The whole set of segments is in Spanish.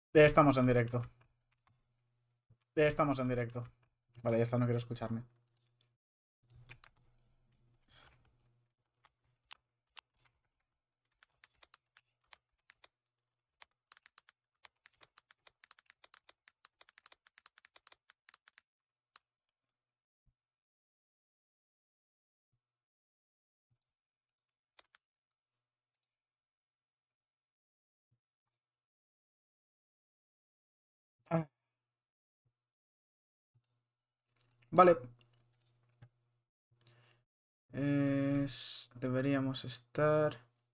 Estamos en directo. Estamos en directo. Vale, ya está, no quiero escucharme. Ah, vale. Deberíamos estar...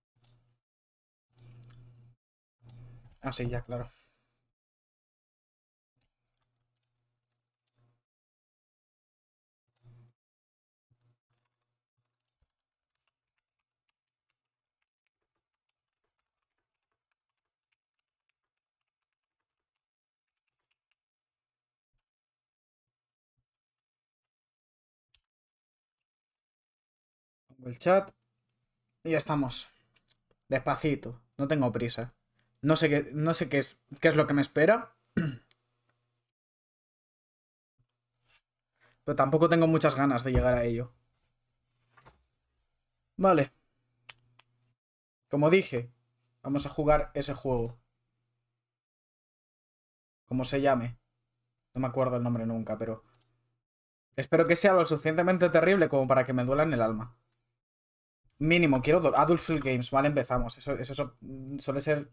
Ah, sí, ya, claro. Pongo el chat y ya estamos. Despacito. No tengo prisa. No sé qué es lo que me espera, pero tampoco tengo muchas ganas de llegar a ello. Vale. Como dije, vamos a jugar ese juego. Como se llame. No me acuerdo el nombre nunca, pero... Espero que sea lo suficientemente terrible como para que me duela en el alma. Mínimo, quiero Adult Field Games. Vale, empezamos. Eso suele ser...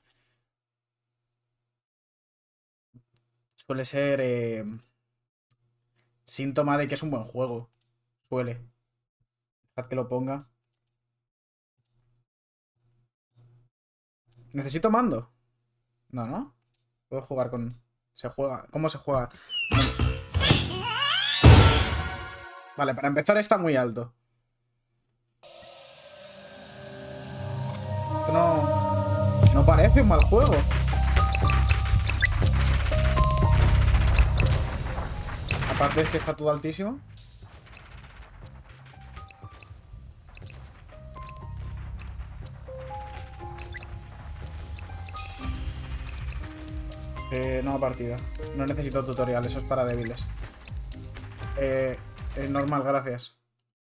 Suele ser síntoma de que es un buen juego. Suele. Dejad que lo ponga. ¿Necesito mando? No, ¿no? Puedo jugar con... Se juega... ¿Cómo se juega? Vale, para empezar está muy alto. No... No parece un mal juego. Aparte es que está todo altísimo. Nueva partida. No necesito tutorial, eso es para débiles. Es normal, gracias.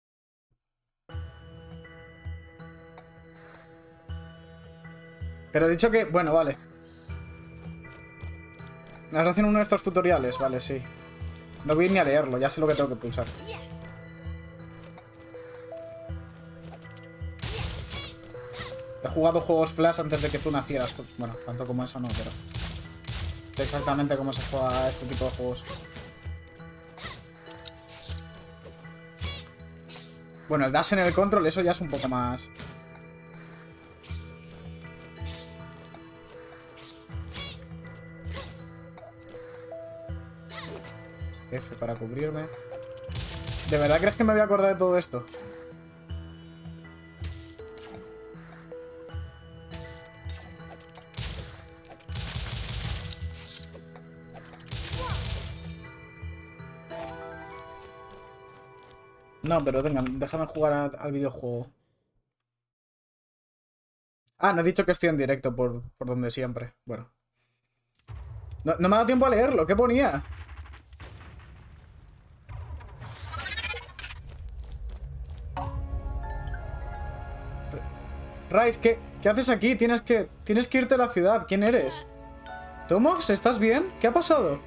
Pero he dicho que... Bueno, vale. ¿Has haciendo uno de estos tutoriales? Vale, sí. No voy ni a leerlo, ya sé lo que tengo que pulsar. He jugado juegos Flash antes de que tú nacieras. Bueno, tanto como eso no, pero... Sé exactamente cómo se juega este tipo de juegos. Bueno, el dash en el control, eso ya es un poco más... F para cubrirme. ¿De verdad crees que me voy a acordar de todo esto? No, pero venga, déjame jugar al videojuego. Ah, no he dicho que estoy en directo por donde siempre. Bueno. No me ha dado tiempo a leerlo. ¿Qué ponía? Rice, ¿qué haces aquí? Tienes que irte a la ciudad. ¿Quién eres? ¿Tomox? ¿Estás bien? ¿Qué ha pasado?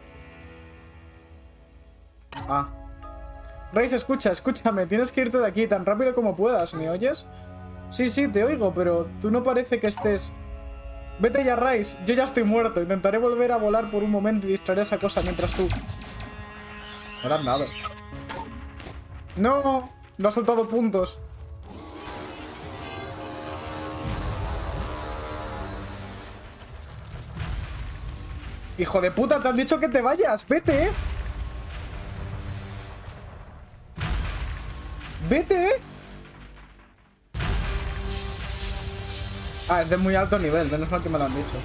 Ah. Rice, escúchame. Tienes que irte de aquí tan rápido como puedas. ¿Me oyes? Sí, te oigo, pero tú no parece que estés... Vete ya, Rice. Yo ya estoy muerto. Intentaré volver a volar por un momento y distraer esa cosa mientras tú... No le han dado. ¡No! No ha soltado puntos. ¡Hijo de puta! ¡Te han dicho que te vayas! ¡Vete! ¡Vete! Ah, es de muy alto nivel. Menos mal que me lo han dicho.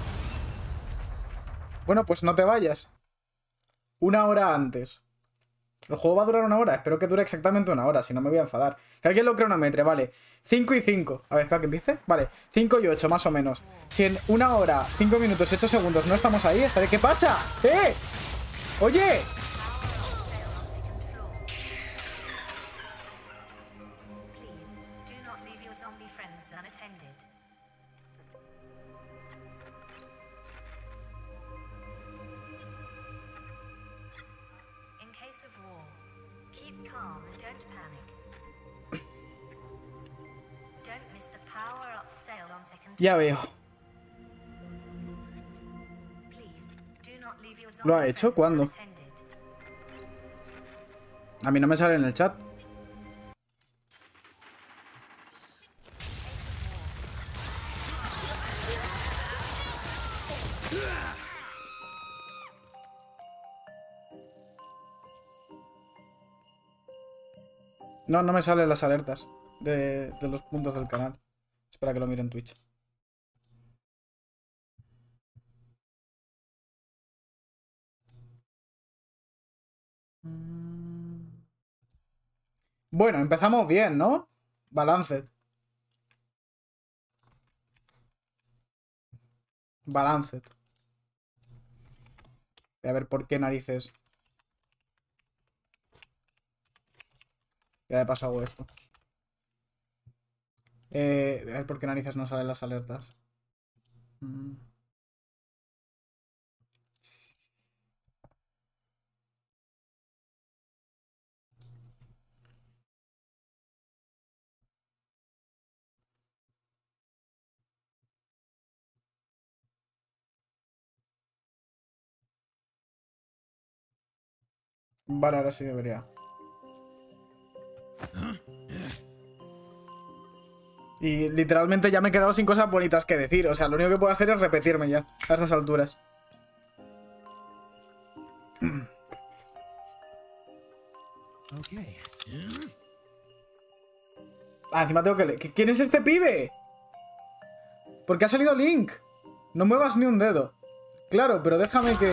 Bueno, pues no te vayas. Una hora antes. El juego va a durar 1 hora. Espero que dure exactamente 1 hora, si no me voy a enfadar. Que alguien lo cronometre, vale. 5 y 5. A ver, espera que empiece. Vale, 5 y 8, más o menos. Si en 1 hora, 5 minutos y 8 segundos no estamos ahí, estaré... ¿Qué pasa? ¡Eh! ¡Oye! Ya veo. ¿Lo ha hecho? ¿Cuándo? A mí no me sale en el chat. No, no me salen las alertas de los puntos del canal. Espera que lo mire en Twitch. Bueno, empezamos bien, ¿no? Balanced. Balanced. Voy a ver por qué narices. Ya de paso hago esto. A ver por qué narices no salen las alertas. Vale, ahora sí debería. Y literalmente ya me he quedado sin cosas bonitas que decir. O sea, lo único que puedo hacer es repetirme ya, a estas alturas. Ah, encima tengo que leer. ¿Quién es este pibe? ¿Por qué ha salido Link? No muevas ni un dedo. Claro, pero déjame que...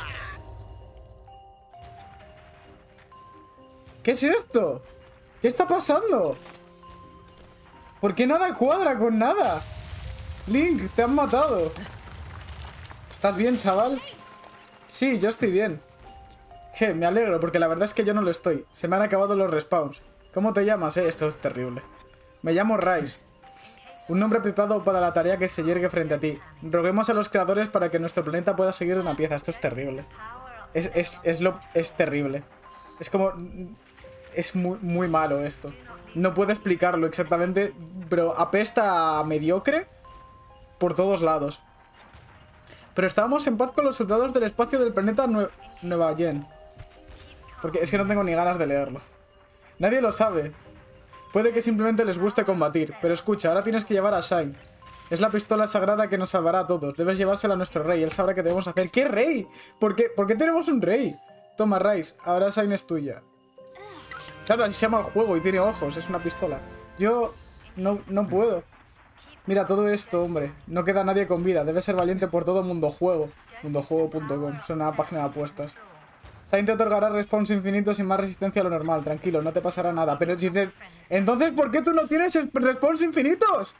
¿Qué es esto? ¿Qué está pasando? ¿Por qué nada cuadra con nada? Link, te han matado. ¿Estás bien, chaval? Sí, yo estoy bien. Me alegro, porque la verdad es que yo no lo estoy. Se me han acabado los respawns. ¿Cómo te llamas, Esto es terrible. Me llamo Rice. Un nombre pipado para la tarea que se yergue frente a ti. Roguemos a los creadores para que nuestro planeta pueda seguir una pieza. Esto es terrible. Es terrible. Es como... Es muy malo esto. No puedo explicarlo exactamente, pero apesta a mediocre por todos lados. Pero estábamos en paz con los soldados del espacio del planeta Nueva Yen. Porque es que no tengo ni ganas de leerlo. Nadie lo sabe. Puede que simplemente les guste combatir. Pero escucha, ahora tienes que llevar a Shine. Es la pistola sagrada que nos salvará a todos. Debes llevársela a nuestro rey. Él sabrá qué debemos hacer. ¿Qué rey? ¿Por qué tenemos un rey? Toma, Rice. Ahora Shine es tuya. Claro, así se llama el juego y tiene ojos. Es una pistola. Yo no puedo. Mira, todo esto, hombre. No queda nadie con vida. Debe ser valiente por todo Mundo Juego. Mundojuego.com. Es una página de apuestas. Shine te otorgará respawns infinitos y más resistencia a lo normal. Tranquilo, no te pasará nada. Pero si te... Entonces, ¿por qué tú no tienes respawns infinitos?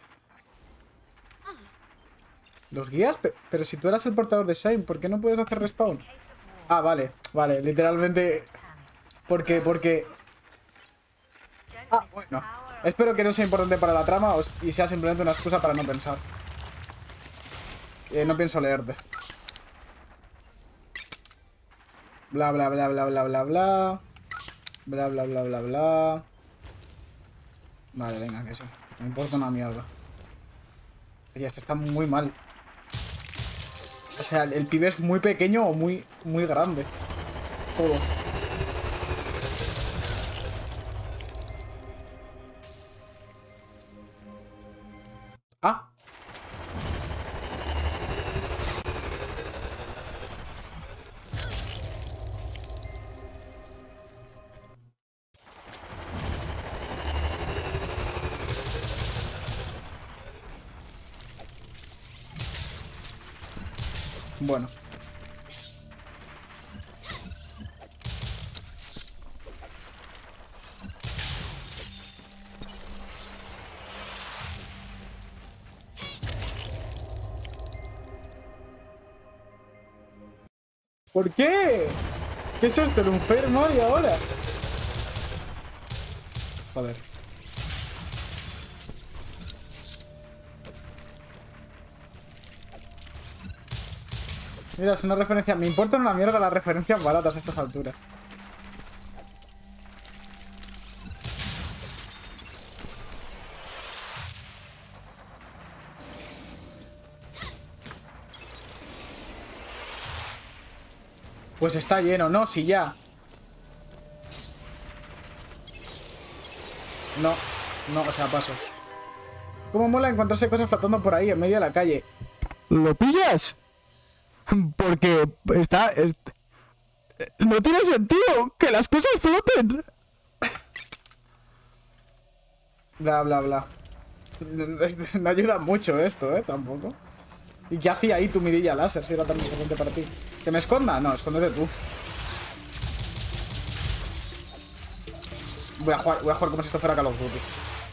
¿Los guías? Pero si tú eras el portador de Shine, ¿por qué no puedes hacer respawn? Ah, vale. Vale, literalmente... Porque... Ah, bueno. Espero que no sea importante para la trama y sea simplemente una excusa para no pensar. No pienso leerte. Bla, bla, bla, bla, bla, bla, bla. Bla, bla, bla, bla, bla. Vale, venga, que sí. Me importa una mierda. Oye, esto está muy mal. O sea, el pibe es muy pequeño o muy grande. Todo. Ah. Bueno. ¿Por qué? ¿Qué es esto? ¿El enfermo y ahora? Joder. Mira, es una referencia... Me importan una mierda las referencias baratas a estas alturas. Pues está lleno, ¿no? Sí, ya. No, no, o sea, paso. ¿Cómo mola encontrarse cosas flotando por ahí en medio de la calle? ¿Lo pillas? Porque no tiene sentido que las cosas floten. Bla, bla, bla. No ayuda mucho esto, tampoco. ¿Y qué hacía ahí tu mirilla láser si era tan importante para ti? ¿Que me esconda? No, escóndete tú. Voy a jugar como si esto fuera Call of Duty.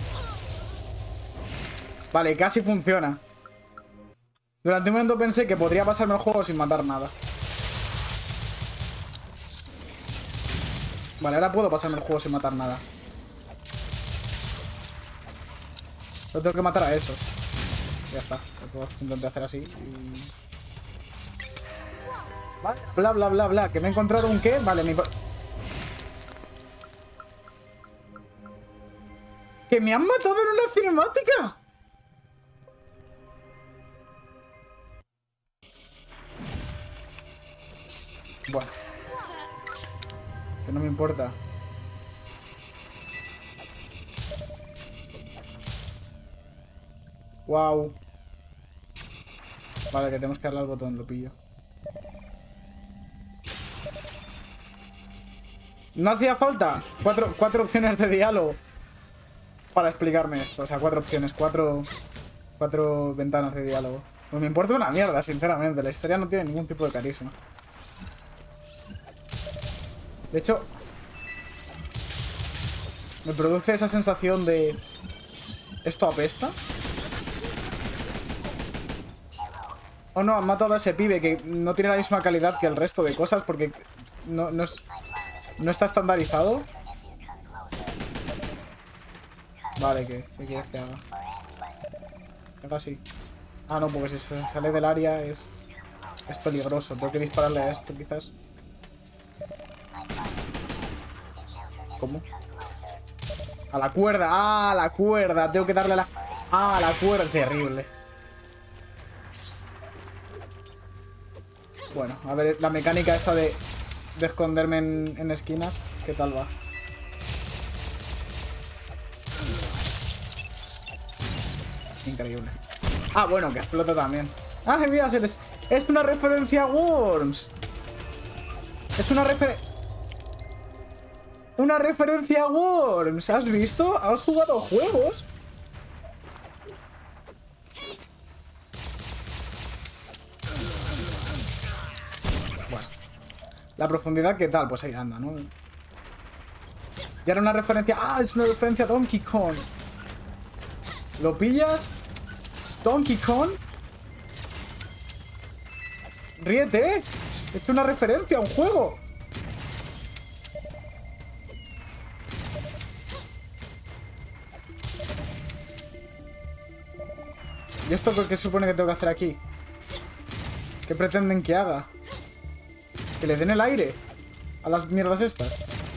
Vale, casi funciona. Durante un momento pensé que podría pasarme el juego sin matar nada. Vale, ahora puedo pasarme el juego sin matar nada. Pero tengo que matar a esos. Ya está. Lo puedo simplemente hacer así y... Vale, bla, bla, bla, bla. ¿Que me he encontrado un qué? Vale, ¡que me han matado en una cinemática! Bueno. Que no me importa. Wow. Vale, que tenemos que darle al botón, lo pillo. No hacía falta cuatro opciones de diálogo para explicarme esto. O sea, 4 opciones, cuatro ventanas de diálogo. Pues me importa una mierda, sinceramente. La historia no tiene ningún tipo de carisma. De hecho, me produce esa sensación de... ¿esto apesta? Oh no, han matado a ese pibe que no tiene la misma calidad que el resto de cosas porque no está estandarizado. Vale, ¿qué quieres que haga? Haga así. Ah, no, porque si se sale del área es peligroso. Tengo que dispararle a esto, quizás. ¿Cómo? A la cuerda. ¡Ah, la cuerda! Tengo que darle a la... ¡Ah, la cuerda! Terrible. Bueno, a ver la mecánica esta de esconderme en esquinas. ¿Qué tal va? Increíble. Ah, bueno, que explota también. Ah, mira, es una referencia a Worms. Es una referencia a Worms. ¿Has visto? ¿Has jugado juegos? Bueno. La profundidad, ¿qué tal? Pues ahí anda, ¿no? Y ahora una referencia... ¡Ah! Es una referencia a Donkey Kong. ¿Lo pillas? Donkey Kong. Ríete, es una referencia a un juego. ¿Y esto qué se supone que tengo que hacer aquí? ¿Qué pretenden que haga? ¿Que le den el aire a las mierdas estas?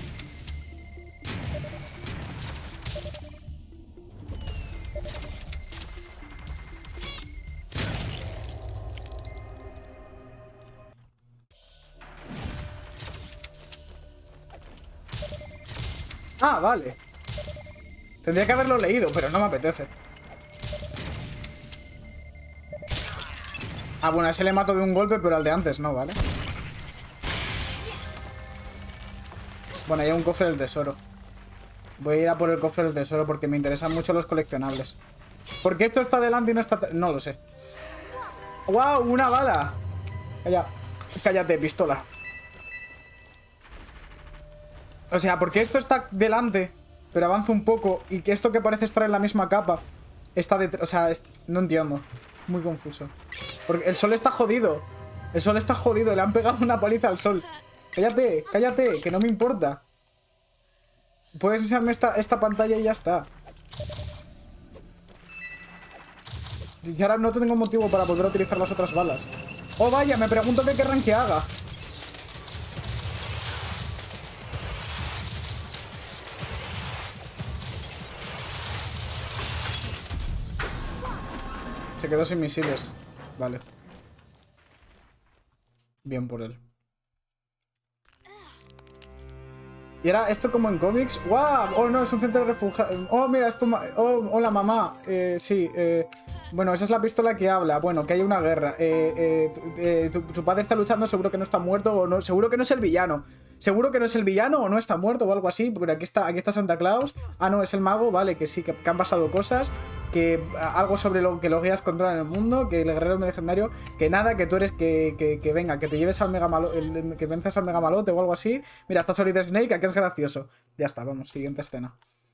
Ah, vale. Tendría que haberlo leído, pero no me apetece. Ah, bueno, a ese le mato de un golpe, pero al de antes no, ¿vale? Bueno, hay un cofre del tesoro. Voy a ir a por el cofre del tesoro porque me interesan mucho los coleccionables. ¿Por qué esto está delante y no está...? No lo sé. ¡Wow! ¡Una bala! Cállate, pistola. O sea, ¿por qué esto está delante, pero avanza un poco? Y que esto que parece estar en la misma capa está detrás... O sea, no entiendo. Muy confuso. Porque el sol está jodido. El sol está jodido, le han pegado una paliza al sol. Cállate, cállate, que no me importa. Puedes enseñarme esta pantalla y ya está. Y ahora no tengo motivo para volver a utilizar las otras balas. Oh, vaya, me pregunto qué querrán que haga. Se quedó sin misiles. Vale. Bien por él. Y era esto como en cómics. ¡Wow! Oh, no, es un centro de refugiados. Oh, mira, esto. Oh, hola, mamá. Sí, bueno, esa es la pistola que habla. Bueno, que hay una guerra. Tu padre está luchando, seguro que no está muerto o no. Seguro que no es el villano. Seguro que no es el villano o no está muerto o algo así. Porque aquí está Santa Claus. Ah, no, es el mago. Vale, que sí, que han pasado cosas. Que algo sobre lo que los guías controlan el mundo. Que el guerrero es legendario. Que nada, que tú eres que venga, que te lleves al mega malote. Que vences al mega malote o algo así. Mira, está Solid Snake, aquí es gracioso. Ya está, vamos, siguiente escena.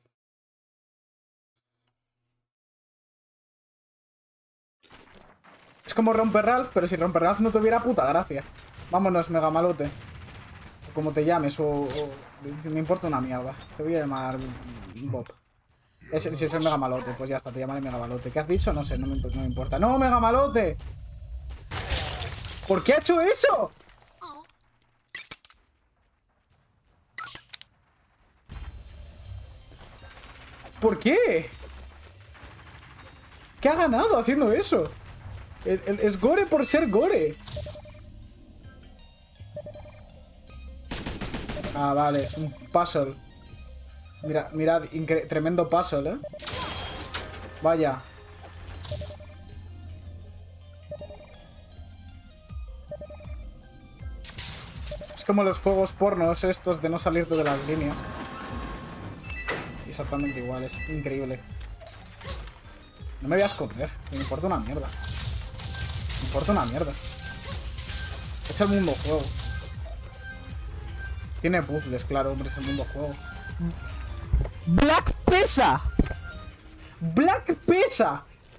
Es como Romper Ralph, pero si Romper Ralph no tuviera puta gracia. Vámonos, mega malote. Como te llames, me importa una mierda. Te voy a llamar Bob. Si es el mega malote, pues ya está, te llamaré mega malote. ¿Qué has dicho? No sé, no me importa. ¡No, mega malote! ¿Por qué ha hecho eso? ¿Por qué? ¿Qué ha ganado haciendo eso? Es gore por ser gore. Ah, vale, es un puzzle. Mira, mirad, tremendo puzzle, ¿eh? Vaya. Es como los juegos pornos estos de no salirte de las líneas. Exactamente igual, es increíble. No me voy a esconder, me importa una mierda. Me importa una mierda. Es el mundo juego. Tiene puzzles, claro, hombre, es el mundo juego. ¡Black pesa! ¡Black pesa!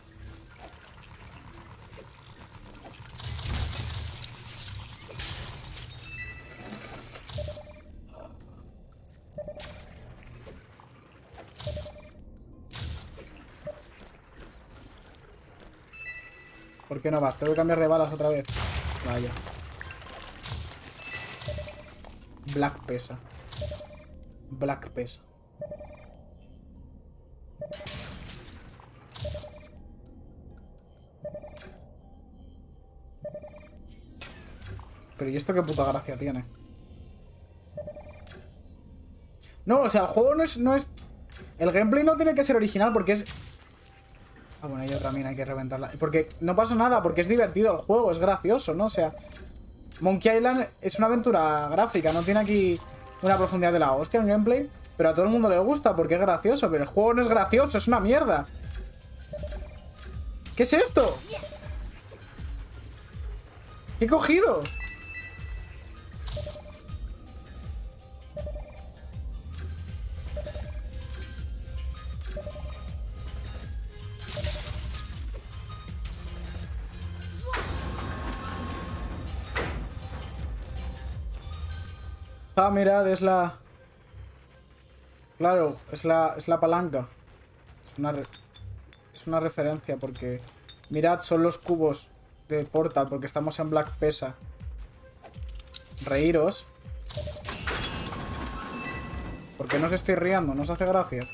¿Por qué no vas? Tengo que cambiar de balas otra vez. Vaya. Black pesa. Black pesa. Pero ¿y esto qué puta gracia tiene? No, o sea, el juego no es... El gameplay no tiene que ser original porque es... Ah, bueno, hay otra mina, hay que reventarla. Porque no pasa nada, porque es divertido el juego, es gracioso, ¿no? O sea, Monkey Island es una aventura gráfica, no tiene aquí una profundidad de la hostia en gameplay. Pero a todo el mundo le gusta porque es gracioso, pero el juego no es gracioso, es una mierda. ¿Qué es esto? ¿Qué he cogido? Ah, mirad, es la... Claro, es la palanca. Es una referencia porque... Mirad, son los cubos de Portal porque estamos en Black Pesa. Reíros. ¿Por qué no os estoy riendo? ¿No os hace gracia?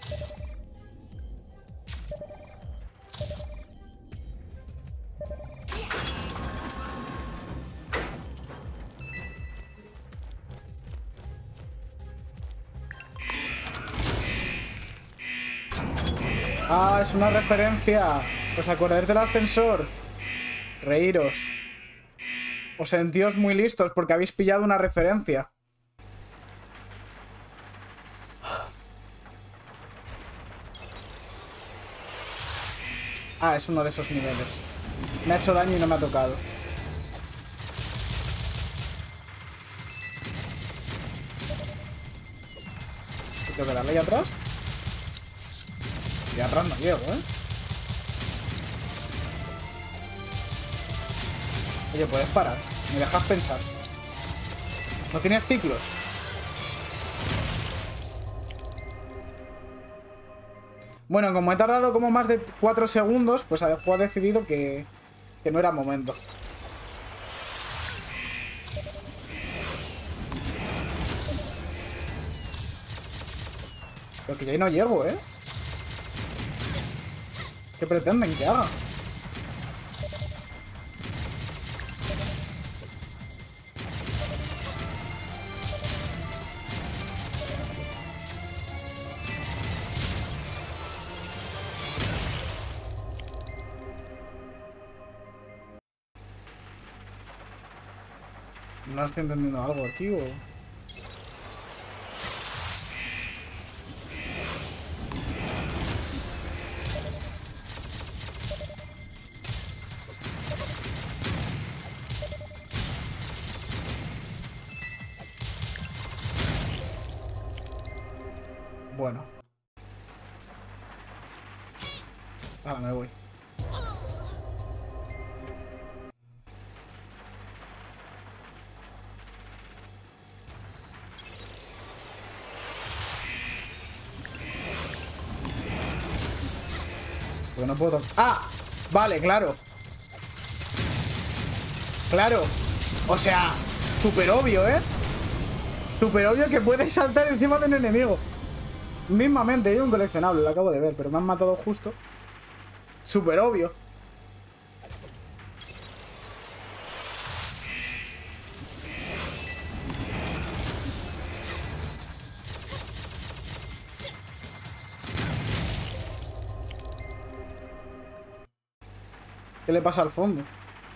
Ah, es una referencia. ¿Os acordáis del ascensor? Reíros. Os sentíos muy listos porque habéis pillado una referencia. Ah, es uno de esos niveles. Me ha hecho daño y no me ha tocado. ¿Tengo que darle ahí atrás? Y atrás no llego, ¿eh? Oye, puedes parar. Me dejas pensar. ¿No tienes ciclos? Bueno, como he tardado como más de 4 segundos, pues el juego ha decidido que no era momento. Pero que ya ahí no llego, ¿eh? ¿Qué pretenden que haga? No estoy entendiendo algo aquí, o... Bueno. Ahora me voy. Porque no puedo... ¡Ah! Vale, claro. Claro. O sea, súper obvio, ¿eh? Súper obvio que puedes saltar encima de un enemigo. Mismamente, hay un coleccionable, lo acabo de ver, pero me han matado justo. Súper obvio. ¿Qué le pasa al fondo?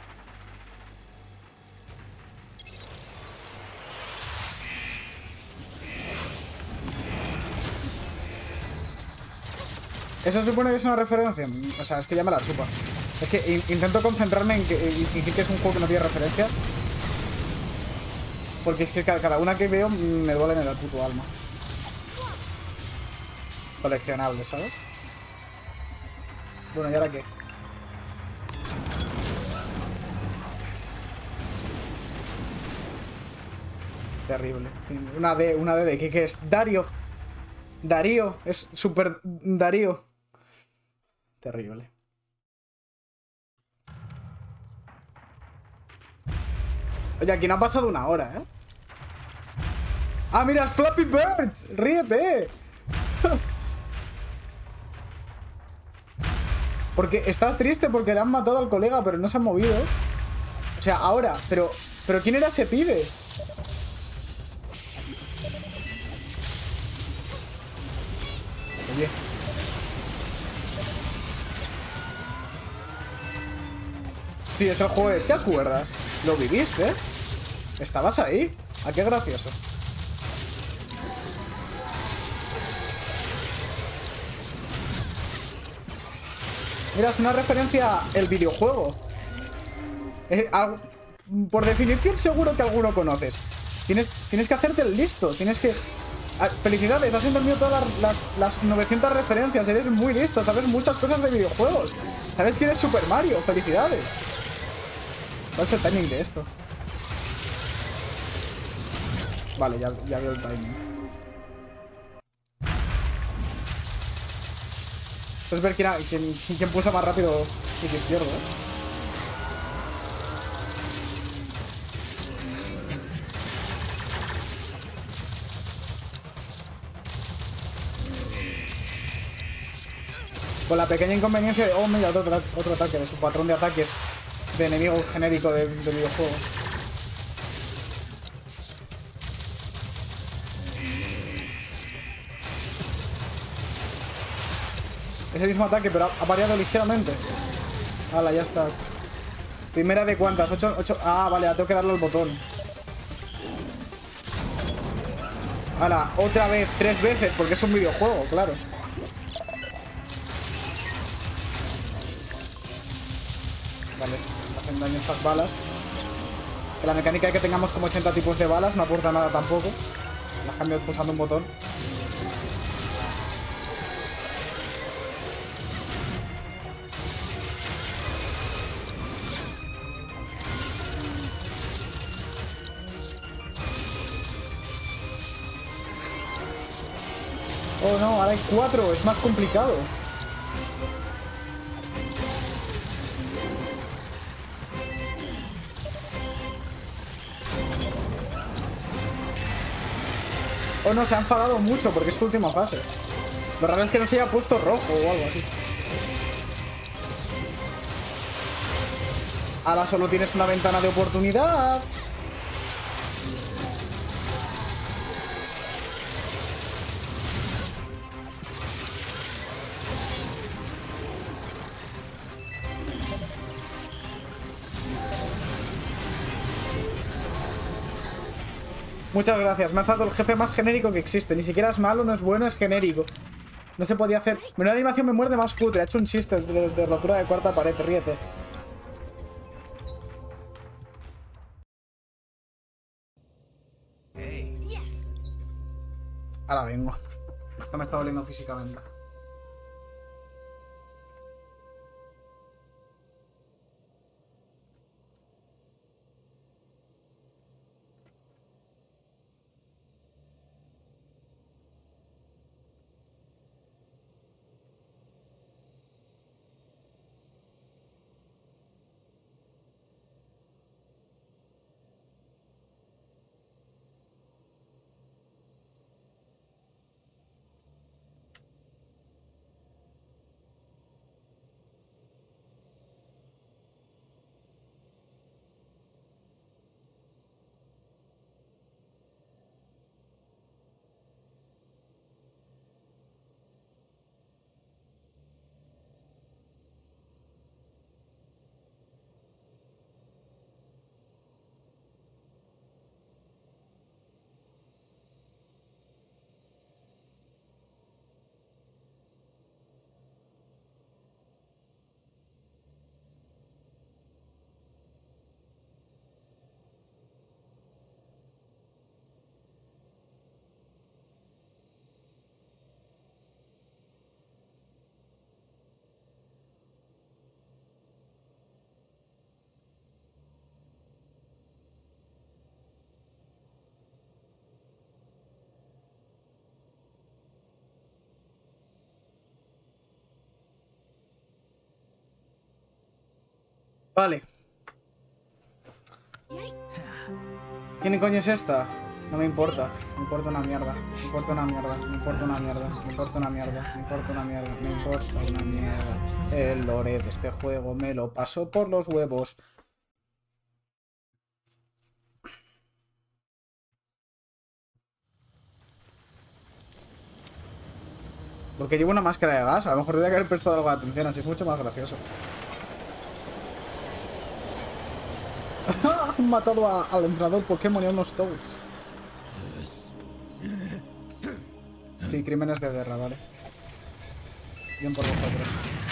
¿Eso supone que es una referencia? O sea, es que ya me la chupa. Es que intento concentrarme en fingir que es un juego que no tiene referencias. Porque es que cada una que veo me duele en el puto alma. Coleccionable, ¿sabes? Bueno, ¿y ahora qué? Terrible. Una D de ¿qué es? Darío. Darío. Es súper Darío. Terrible. Oye, aquí no ha pasado una hora, ¿eh? ¡Ah, mira! ¡Flappy Bird! ¡Ríete! Porque está triste porque le han matado al colega, pero no se han movido. O sea, ahora, pero ¿quién era ese pibe? Oye. Sí, es el juego de... ¿Te acuerdas? Lo viviste, ¿eh? Estabas ahí. ¿A qué gracioso? Mira, es una referencia el videojuego. Por definición seguro que alguno conoces. Tienes que hacerte el listo. Tienes que... Felicidades, has entendido todas las 900 referencias. Eres muy listo, sabes muchas cosas de videojuegos. ¿Sabes quién es Super Mario? Felicidades. ¿Cuál es el timing de esto? Vale, ya veo el timing. Puedes ver quién pulsa más rápido y quién izquierdo, ¿eh? Con la pequeña inconveniencia de... Oh, mira, otro ataque, de su patrón de ataques de enemigo genérico de videojuegos. Es el mismo ataque, pero ha variado ligeramente. Hala, ya está. Primera de cuántas, 8. Ah, vale, tengo que darle al botón. Hala, otra vez, 3 veces, porque es un videojuego, claro. Vale, hacen daño estas balas. Que la mecánica de que tengamos como 80 tipos de balas no aporta nada tampoco. Las cambio pulsando un botón. Oh no, ahora hay 4, es más complicado. Oh no, se ha enfadado mucho porque es su última fase. Lo raro es que no se haya puesto rojo o algo así. Ahora solo tienes una ventana de oportunidad. Muchas gracias, me ha dado el jefe más genérico que existe. Ni siquiera es malo, no es bueno, es genérico. No se podía hacer. Menuda animación me muerde más cutre. Ha hecho un chiste de rotura de cuarta pared, ríete. Ahora vengo. Esto me está doliendo físicamente. Vale. ¿Quién coño es esta? No me importa. Me importa una mierda. Me importa una mierda. Me importa una mierda. Me importa una mierda. Me importa una mierda. Me importa una mierda. El lore de este juego me lo paso por los huevos. Porque llevo una máscara de gas. A lo mejor tendría que haber prestado algo de atención. Así es mucho más gracioso. Han matado al entrenador Pokémon y a unos Toads. Sí, crímenes de guerra, vale. Bien por vosotros.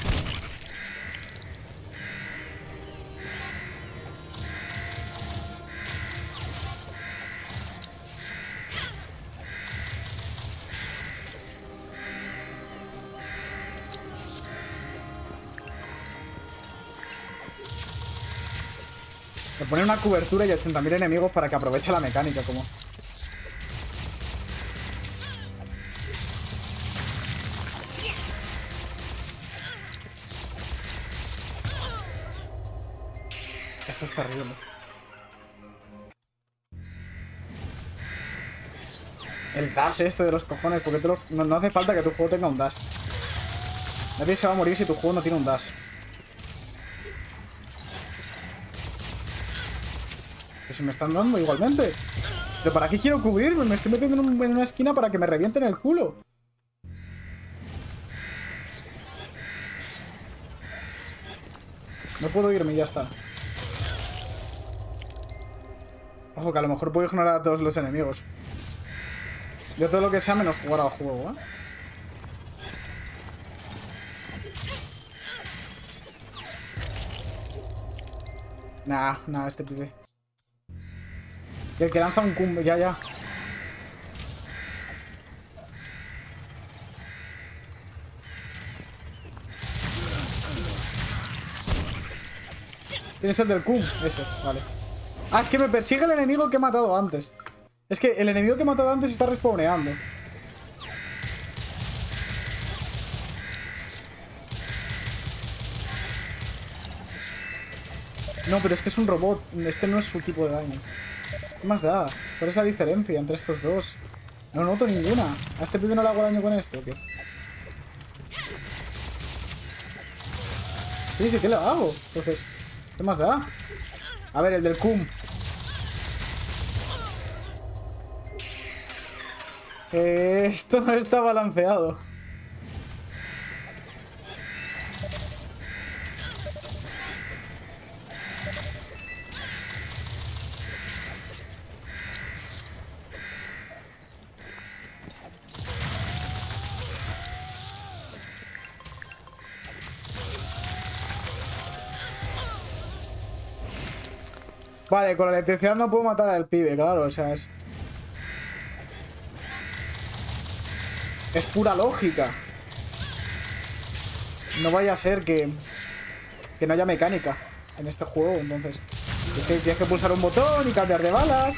Le pone una cobertura y 80.000 enemigos para que aproveche la mecánica, como... Esto es terrible. El dash este de los cojones, porque no hace falta que tu juego tenga un dash. Nadie se va a morir si tu juego no tiene un dash. Pero si me están dando igualmente. ¿Pero para qué quiero cubrirme? Me estoy metiendo en una esquina para que me revienten el culo. No puedo irme y ya está. Ojo, que a lo mejor puedo ignorar a todos los enemigos. Yo todo lo que sea menos jugar al juego, ¿eh? Nah, este pibe. Y el que lanza un cumbe, ya. Tienes el del cum, ese, vale. Ah, es que me persigue el enemigo que he matado antes. Es que el enemigo que he matado antes está respawneando. No, pero es que es un robot. Este no es su tipo de daño. ¿Qué más da? ¿Cuál es la diferencia entre estos dos? No noto ninguna. ¿A este pibe no le hago daño con esto o qué? Sí, sí que lo hago. Entonces, ¿qué más da? A ver, el del Cum. Esto no está balanceado. Vale, con la electricidad no puedo matar al pibe, claro, o sea, es pura lógica. No vaya a ser que no haya mecánica en este juego, entonces es que tienes que pulsar un botón y cambiar de balas.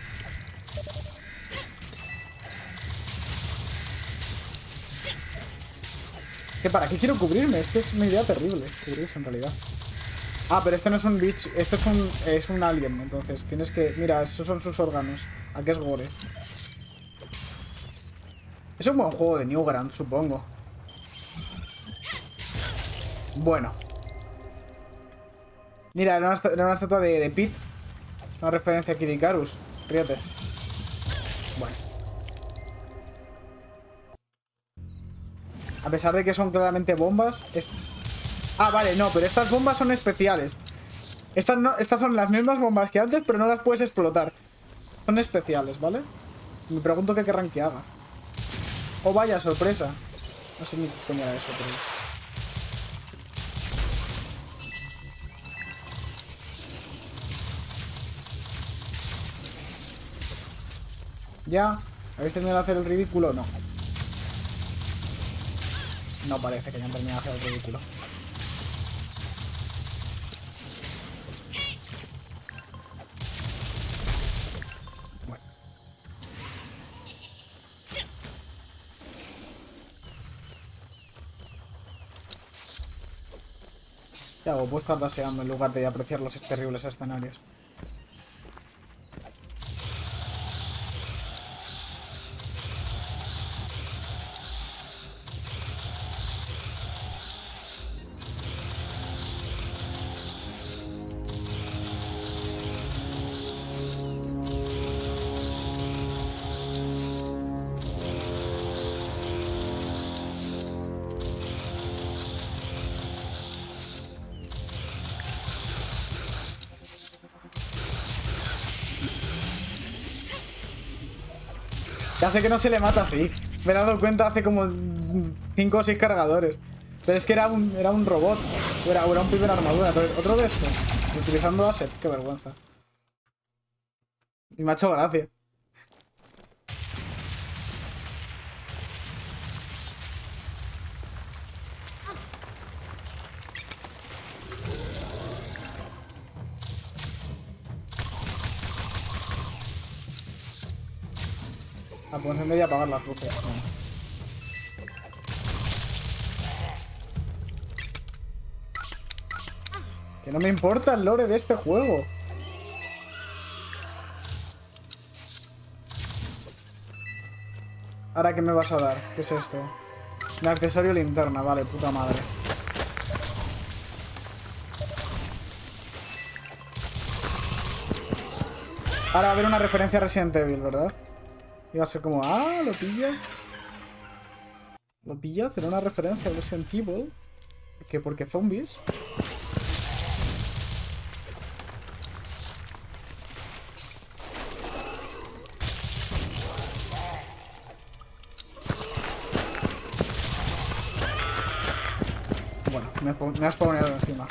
¿Que para qué quiero cubrirme? Es que es una idea terrible cubrirse en realidad. Ah, pero este no es un bitch, esto es un alien, entonces tienes que... Mira, esos son sus órganos. Aquí es gore. Es un buen juego de Newgrounds, supongo. Bueno. Mira, era una estatua de Pete. Una referencia aquí de Icarus. Ríete. Bueno. A pesar de que son claramente bombas... Ah, vale, no, pero estas bombas son especiales. Estas son las mismas bombas que antes, pero no las puedes explotar. Son especiales, ¿vale? Me pregunto qué querrán que haga. Oh, vaya, sorpresa. No sé ni qué coño era eso, pero... ¿Ya? ¿Habéis terminado de hacer el ridículo? No. No parece que hayan terminado de hacer el ridículo. Bueno. ¿Qué hago? Puedo estar paseando en lugar de apreciar los terribles escenarios. Ya sé que no se le mata así. Me he dado cuenta hace como 5 o 6 cargadores. Pero es que era un robot. Era un pibe en armadura. Entonces, otro de estos. Utilizando assets. Qué vergüenza. Y me ha hecho gracia. Ah, pues en medio apagar las luces. Bueno. Que no me importa el lore de este juego. ¿Ahora qué me vas a dar? ¿Qué es esto? Un accesorio linterna, vale, puta madre. Ahora va a haber una referencia a Resident Evil, ¿verdad? Iba a ser como, ah, ¿lo pillas? ¿Lo pillas? Era una referencia a Resident Evil. ¿Qué? ¿Porque zombies? Bueno, me has ponido encima.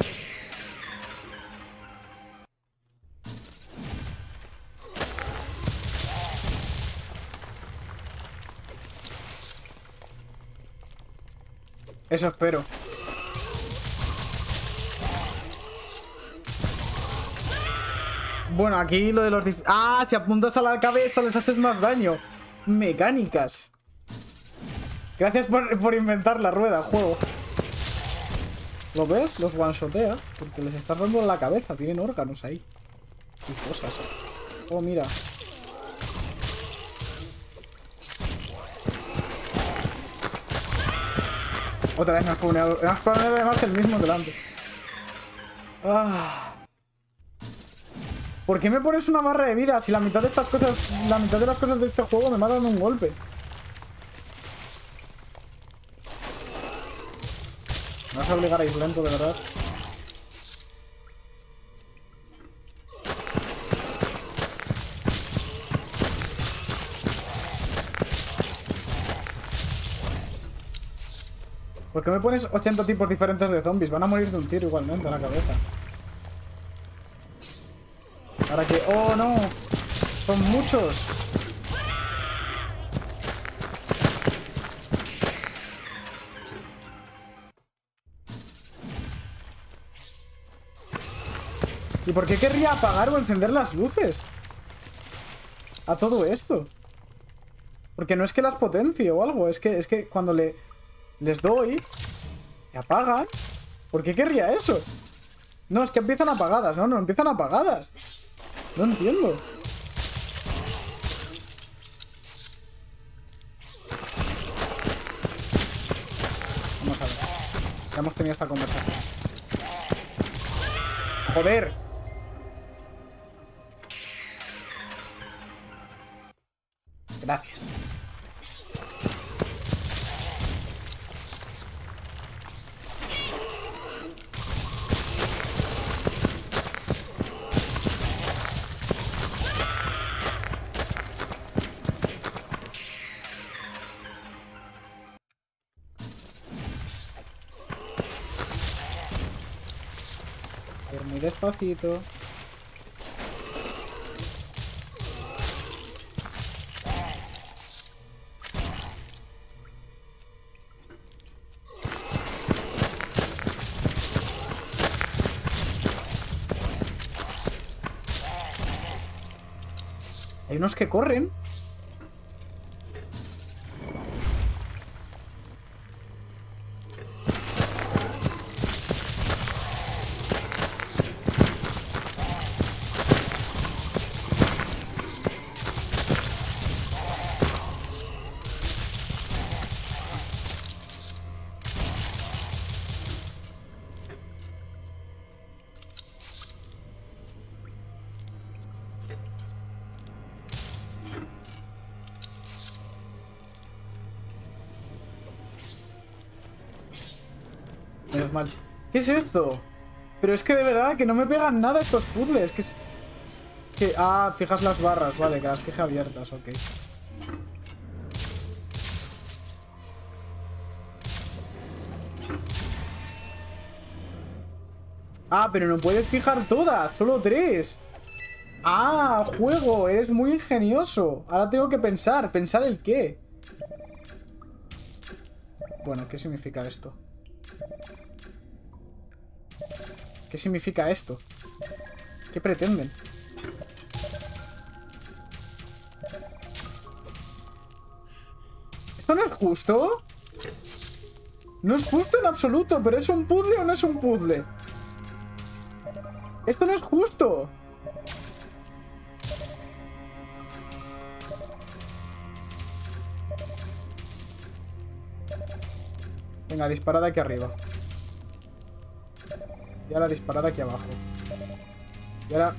Eso espero. Bueno, aquí lo de los... ¡Ah! Si apuntas a la cabeza les haces más daño. Mecánicas. Gracias por inventar la rueda, juego. ¿Lo ves? Los one-shoteas. Porque les estás dando en la cabeza. Tienen órganos ahí. Y cosas. Oh, mira. Otra vez me has spawneado. Me has spawneado además el mismo delante. Ah. ¿Por qué me pones una barra de vida si la mitad de estas cosas, la mitad de las cosas de este juego me matan de un golpe? Me vas a obligar a ir lento, de verdad. ¿Por qué me pones 80 tipos diferentes de zombies? Van a morir de un tiro igualmente a la cabeza. Ahora que... ¡Oh, no! ¡Son muchos! ¿Y por qué querría apagar o encender las luces? A todo esto. Porque no es que las potencie o algo. Es que cuando les doy... Se apagan. ¿Por qué querría eso? No, es que empiezan apagadas. No, empiezan apagadas. No entiendo. Vamos a ver. Ya hemos tenido esta conversación. ¡Joder! Gracias. Ir muy despacito. Hay unos que corren. Menos mal. ¿Qué es esto? Pero es que de verdad que no me pegan nada estos puzzles. Ah, fijas las barras. Vale, que las fije abiertas, ok. Ah, pero no puedes fijar todas. Solo 3. Ah, juego. Eres muy ingenioso. Ahora tengo que pensar. ¿Pensar el qué? Bueno, ¿qué significa esto? ¿Qué significa esto? ¿Qué pretenden? ¿Esto no es justo? No es justo en absoluto, pero ¿es un puzzle o no es un puzzle? ¡Esto no es justo! Venga, disparad aquí arriba. Y ahora disparad aquí abajo. Y ahora...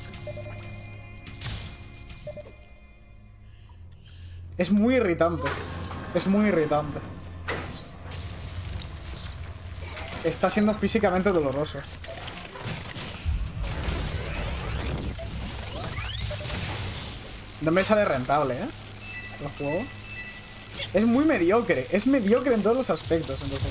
Es muy irritante. Es muy irritante. Está siendo físicamente doloroso. No me sale rentable, ¿eh? El juego. Es muy mediocre. Es mediocre en todos los aspectos, entonces.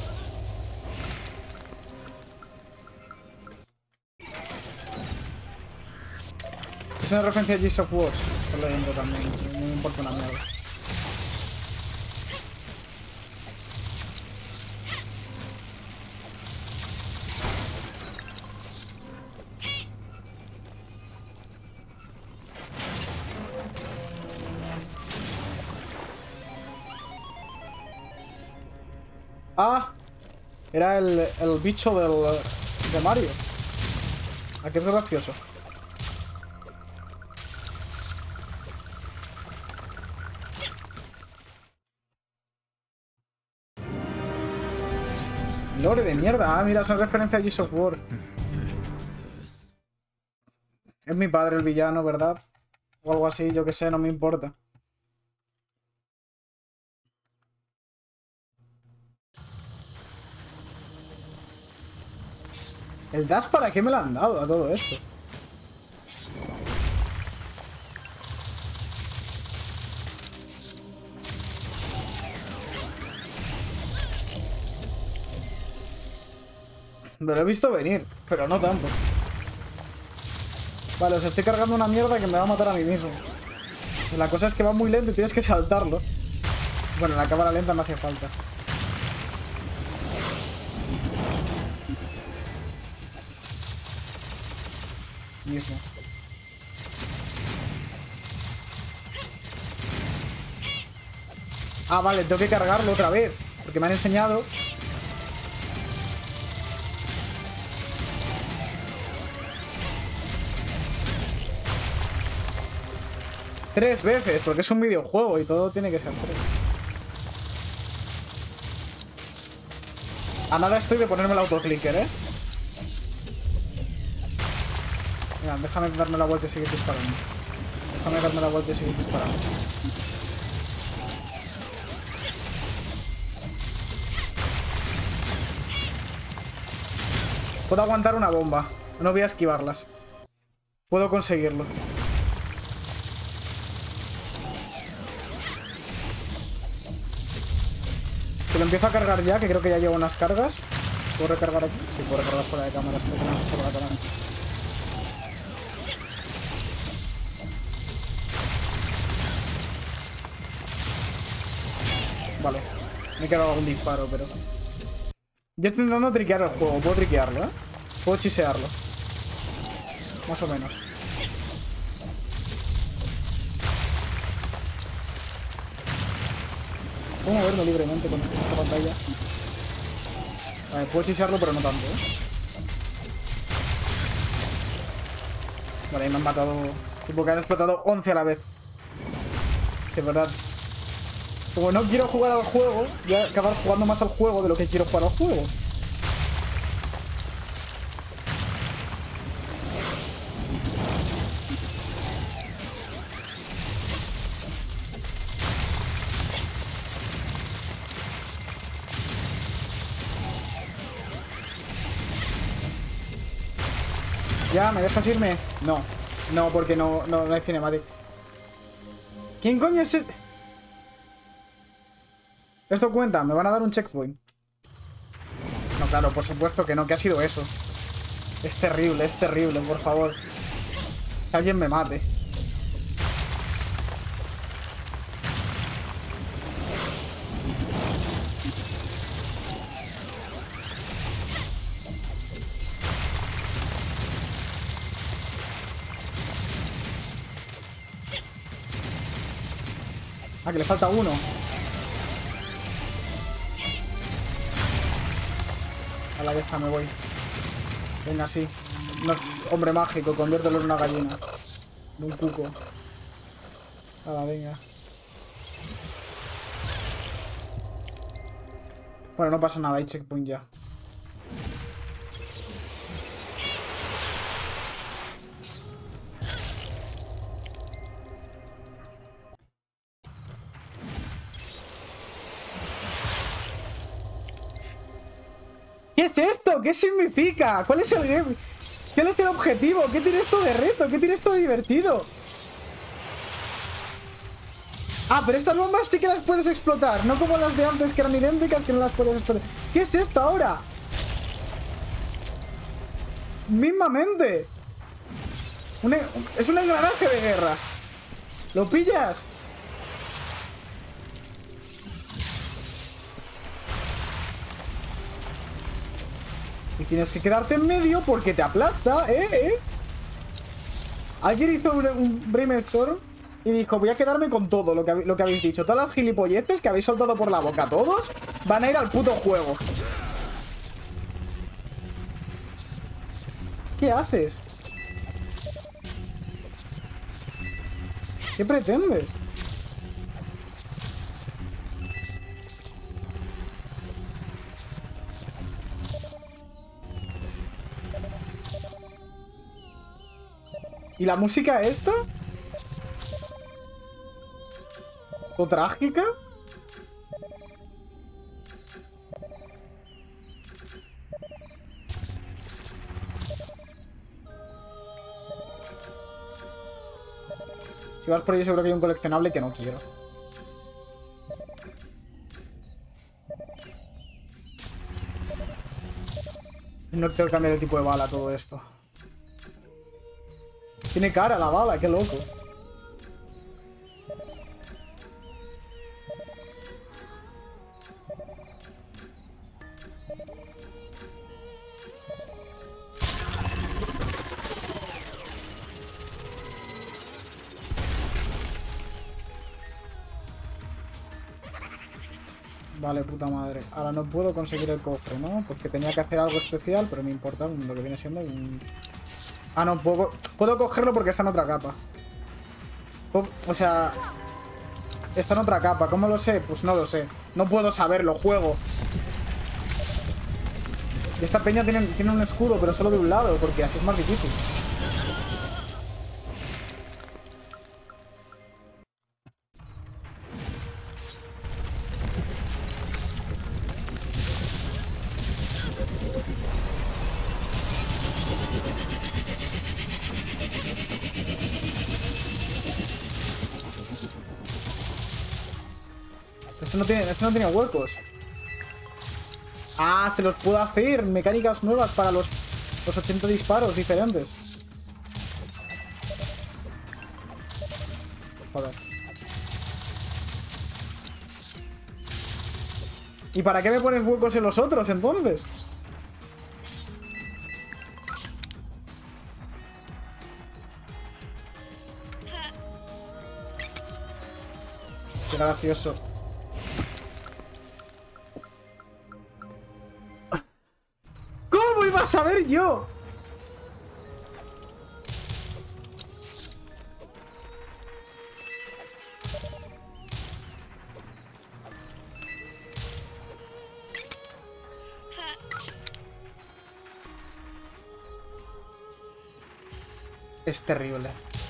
Es una referencia a Gears of War. Estoy leyendo también. No me importa una mierda. ¡Ah! Era el bicho de Mario. ¿A qué es gracioso? Lore de mierda. Ah, mira, es una referencia a Gears of War. Es mi padre el villano, ¿verdad? O algo así, yo que sé, no me importa. ¿El dash para qué me lo han dado a todo esto? Me lo he visto venir, pero no tanto. Vale, os estoy cargando una mierda que me va a matar a mí mismo. La cosa es que va muy lento y tienes que saltarlo. Bueno, la cámara lenta me hace falta. Mismo. Ah, vale, tengo que cargarlo otra vez. Porque me han enseñado. Tres veces, porque es un videojuego y todo tiene que ser 3. A nada estoy de ponerme el autoclicker, ¿eh? Mira, déjame darme la vuelta y seguir disparando. Déjame darme la vuelta y seguir disparando. Puedo aguantar una bomba. No voy a esquivarlas. Puedo conseguirlo. Se lo empiezo a cargar ya, que creo que ya llevo unas cargas. ¿Puedo recargar aquí? Sí, puedo recargar fuera de cámara. Esto tenemos por la cámara. Vale. Me he quedado algún disparo, pero... Yo estoy intentando triquear el juego. Puedo triquearlo, ¿eh? Puedo chisearlo. Más o menos. Puedo moverme libremente con esta pantalla. Vale, puedo chisearlo, pero no tanto, ¿eh? Vale, ahí me han matado... Tipo que han explotado 11 a la vez. De verdad. Como no quiero jugar al juego, voy a acabar jugando más al juego de lo que quiero jugar al juego. ¿Ya? ¿Me dejas irme? No. No, porque no hay cinematic. ¿Quién coño es el...? Esto cuenta, me van a dar un checkpoint. No, claro, por supuesto que no, que ha sido eso. Es terrible, por favor. Que alguien me mate. Ah, que le falta uno. A la que está, me voy. Venga, sí. No, hombre mágico, conviértelo en una gallina. De un cuco. Hala, venga. Bueno, no pasa nada, hay checkpoint ya. ¿Qué es esto? ¿Qué significa? ¿Cuál es el game? ¿Cuál es el objetivo? ¿Qué tiene esto de reto? ¿Qué tiene esto de divertido? Ah, pero estas bombas sí que las puedes explotar. No como las de antes que eran idénticas que no las puedes explotar. ¿Qué es esto ahora? Mismamente. Es un engranaje de guerra. ¿Lo pillas? Y tienes que quedarte en medio porque te aplasta, ¿eh? Alguien hizo un brainstorm y dijo, voy a quedarme con todo lo que habéis dicho. Todas las gilipolleces que habéis soltado por la boca todos van a ir al puto juego. ¿Qué haces? ¿Qué pretendes? ¿Y la música esta? ¿O trágica? Si vas por ahí seguro que hay un coleccionable que no quiero. No quiero cambiar el tipo de bala a todo esto. Tiene cara la bala, qué loco. Vale, puta madre. Ahora no puedo conseguir el cofre, ¿no? Porque tenía que hacer algo especial, pero me importa lo que viene siendo un... Ah, no, puedo cogerlo porque está en otra capa. O sea... Está en otra capa. ¿Cómo lo sé? Pues no lo sé. No puedo saberlo, juego. Y esta peña tiene un escudo, pero solo de un lado, porque así es más difícil. Este no tiene huecos. Ah, se los puedo hacer. Mecánicas nuevas para los 80 disparos diferentes. Joder. ¿Y para qué me pones huecos en los otros, entonces? Qué gracioso. ¿Cómo iba a saber yo? Es terrible.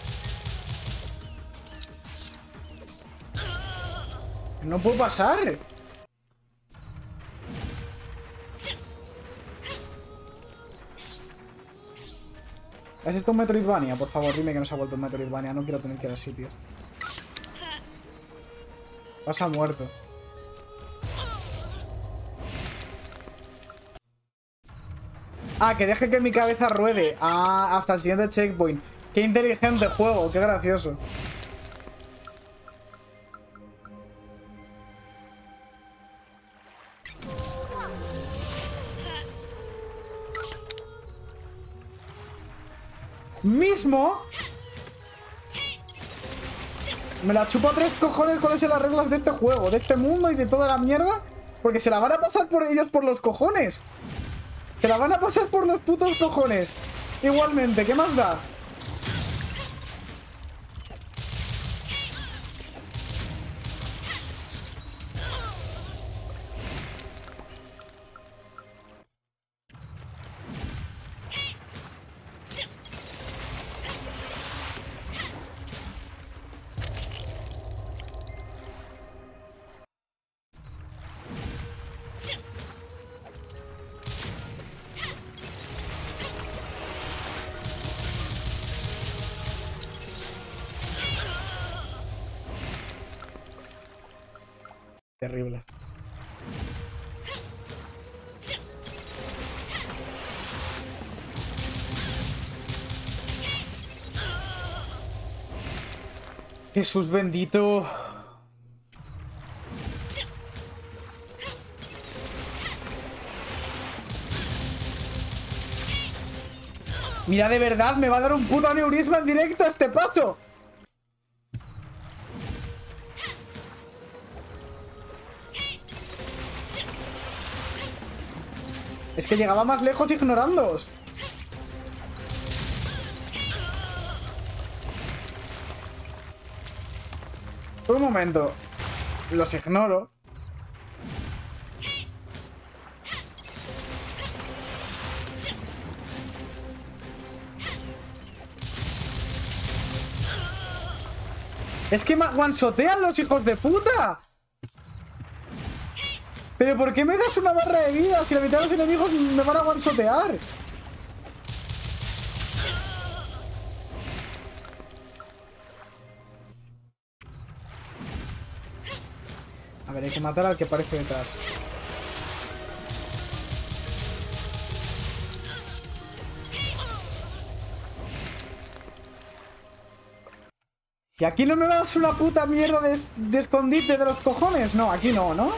No puedo pasar. ¿Es esto un Metroidvania? Por favor, dime que no se ha vuelto un Metroidvania. No quiero tener que ir al sitio. Pasa muerto. Ah, que deje que mi cabeza ruede. Ah, hasta el siguiente checkpoint. Qué inteligente juego, qué gracioso. Mismo. Me la chupo a 3 cojones cuáles son las reglas de este juego, de este mundo y de toda la mierda. Porque se la van a pasar por ellos por los cojones. Se la van a pasar por los putos cojones. Igualmente, ¿qué más da? Terrible. Jesús bendito. Mira, de verdad, me va a dar un puto aneurisma en directo a este paso. Es que llegaba más lejos ignorándoos. Por un momento. Los ignoro. Es que me one-shotean los hijos de puta. ¿Pero por qué me das una barra de vida si la mitad de los enemigos me van a one-shotear? A ver, hay que matar al que aparece detrás. ¿Y aquí no me das una puta mierda de escondite de los cojones? No, aquí no, ¿no?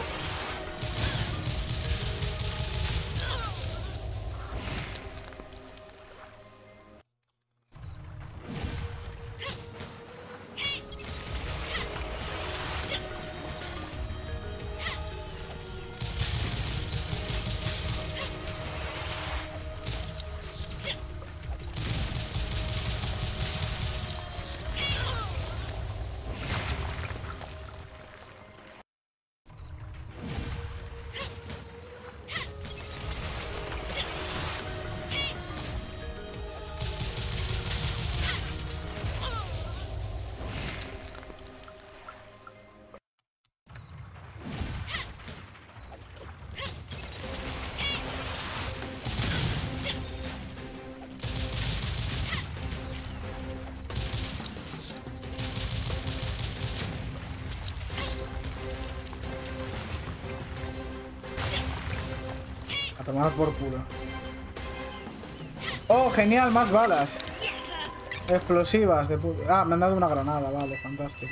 A tomar por culo. Oh, genial, más balas. Explosivas de puta. Ah, me han dado una granada, vale, fantástico.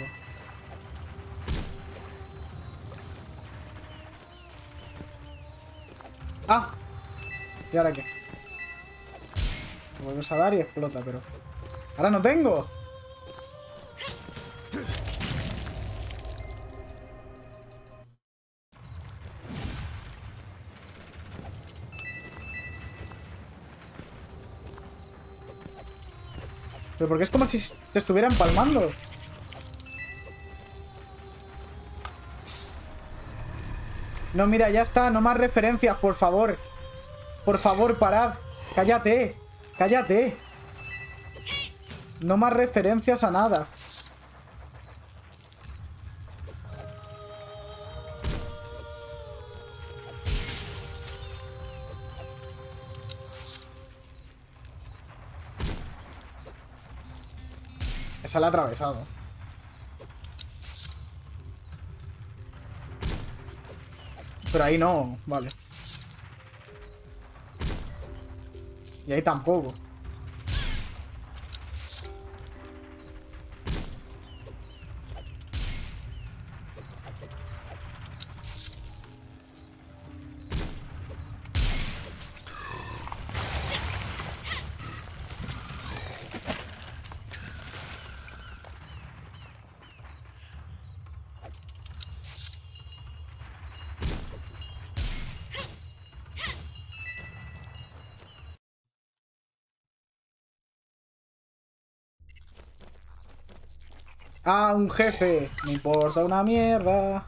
Ah. ¿Y ahora qué? Me vuelves a dar y explota, pero... ¡Ahora no tengo! Pero porque es como si te estuviera empalmando. No, mira, ya está. No más referencias, por favor. Por favor, parad. Cállate. Cállate. No más referencias a nada. Esa la ha atravesado. Pero ahí no, vale. Y ahí tampoco. Ah, un jefe. Me importa una mierda.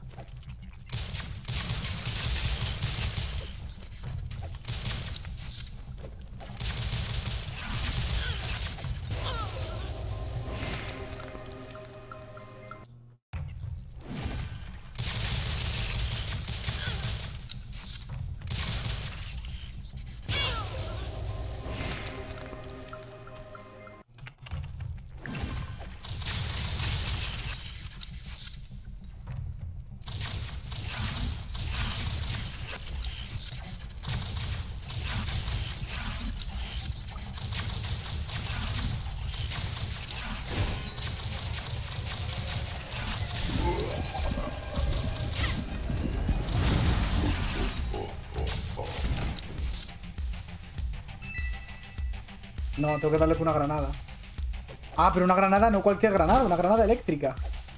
No, tengo que darle con una granada. Ah, pero una granada, no cualquier granada, una granada eléctrica.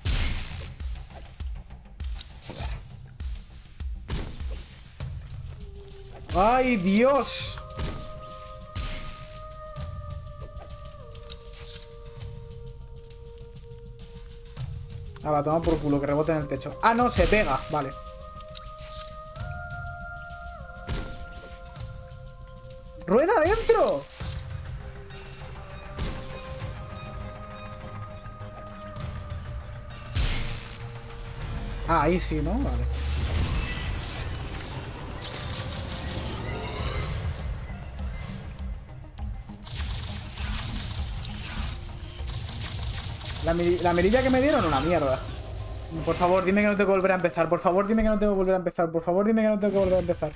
¡Ay, Dios! Ahora, toma por culo, que rebote en el techo. Ah, no, se pega. Vale. ¡Rueda adentro! Ah, ahí sí, ¿no? Vale. La mirilla que me dieron, una mierda. Por favor, dime que no tengo que volver a empezar. Por favor, dime que no tengo que volver a empezar. Por favor, dime que no tengo que volver a empezar.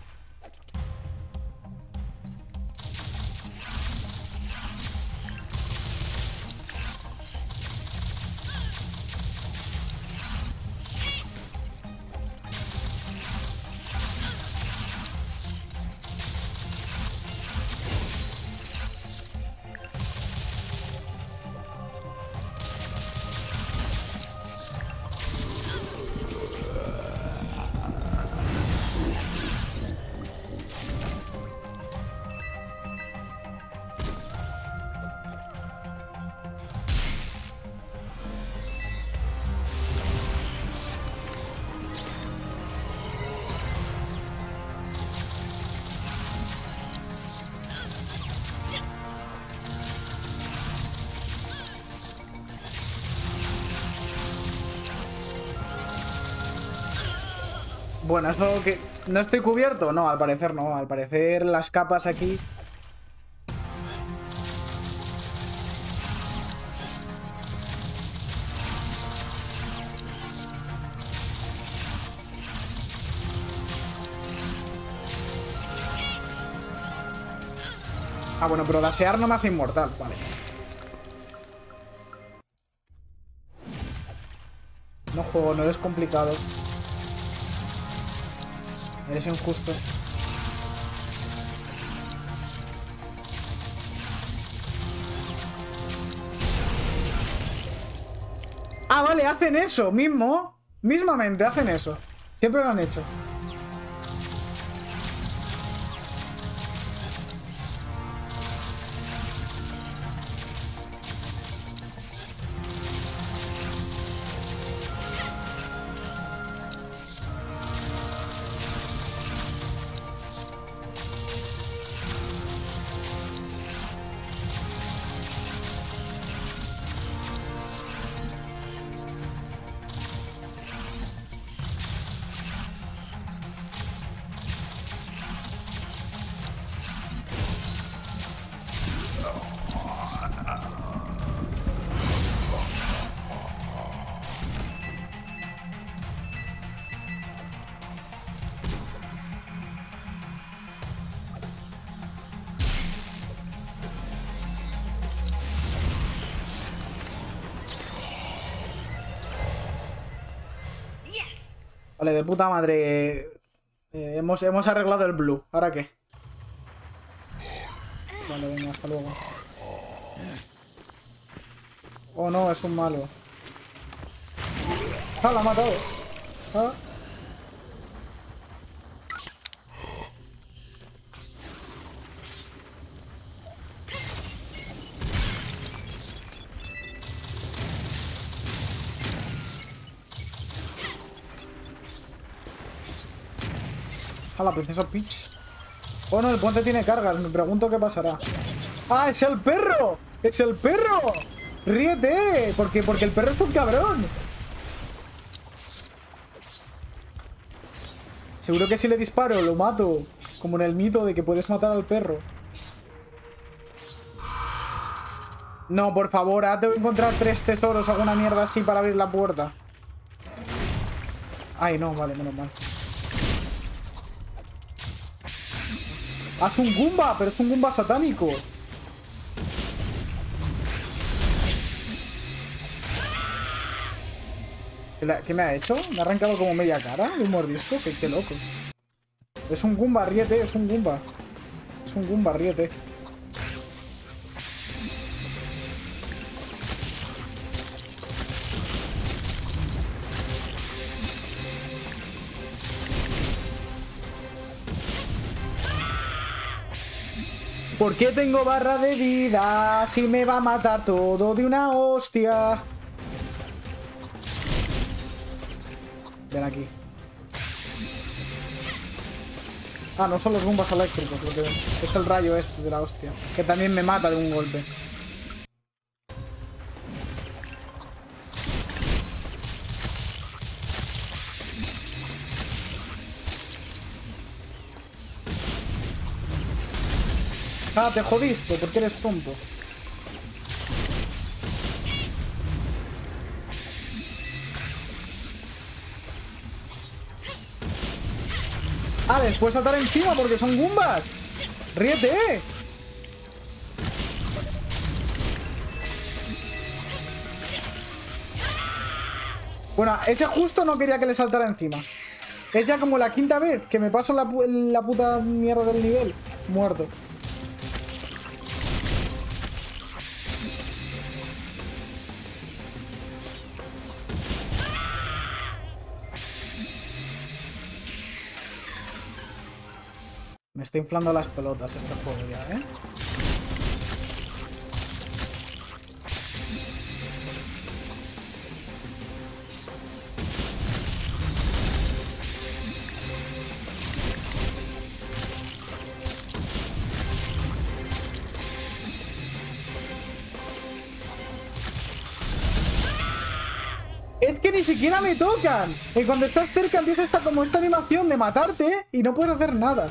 Bueno, ¿eso que no estoy cubierto? No, al parecer no. Al parecer las capas aquí... Ah, bueno, pero dasear no me hace inmortal. Vale. No juego, no eres complicado. Eres injusto. Ah, vale, hacen eso mismo. Mismamente hacen eso. Siempre lo han hecho. Vale, de puta madre. Hemos arreglado el blue. ¿Ahora qué? Vale, venga, hasta luego. Oh no, es un malo. ¡Ah, la ha matado! ¿Ah? ¡Ah, la princesa Peach! Oh no, el puente tiene cargas. Me pregunto qué pasará. ¡Ah, es el perro! ¡Es el perro! ¡Ríete! Porque el perro es un cabrón. Seguro que si le disparo lo mato. Como en el mito de que puedes matar al perro. No, por favor, ahora tengo que encontrar 3 tesoros o alguna mierda así para abrir la puerta. Ay, no, vale, menos mal. ¡Haz un Goomba! Pero es un Goomba satánico. ¿Qué me ha hecho? Me ha arrancado como media cara de un mordisco. Qué loco. Es un Goomba, ríete, es un Goomba. Es un Goomba, ríete. ¿Por qué tengo barra de vida si me va a matar todo de una hostia? Ven aquí. Ah, no son los bombas eléctricos, porque es el rayo este de la hostia. Que también me mata de un golpe. Ah, te jodiste, porque eres tonto. Ah, les puedes saltar encima porque son Goombas. ¡Ríete! Bueno, ese justo no quería que le saltara encima. Es ya como la quinta vez que me paso la puta mierda del nivel. Muerto. Me está inflando las pelotas este juego ya, ¿eh? Es que ni siquiera me tocan. Y cuando estás cerca empieza como esta animación de matarte y no puedes hacer nada.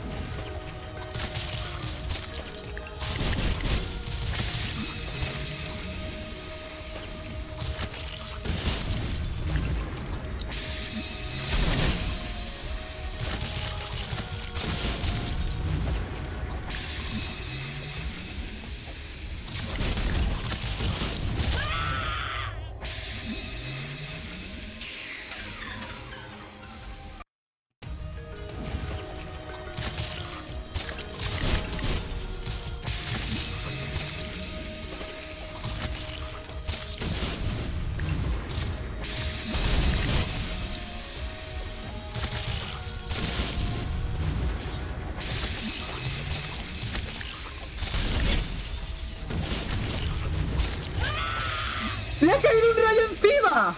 ¡Le ha caído un rayo encima!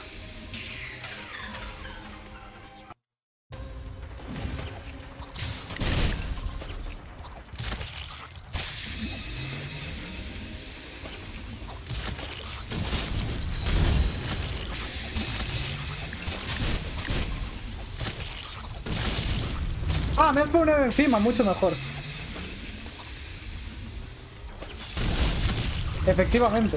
Ah, me has puesto encima, mucho mejor. Efectivamente.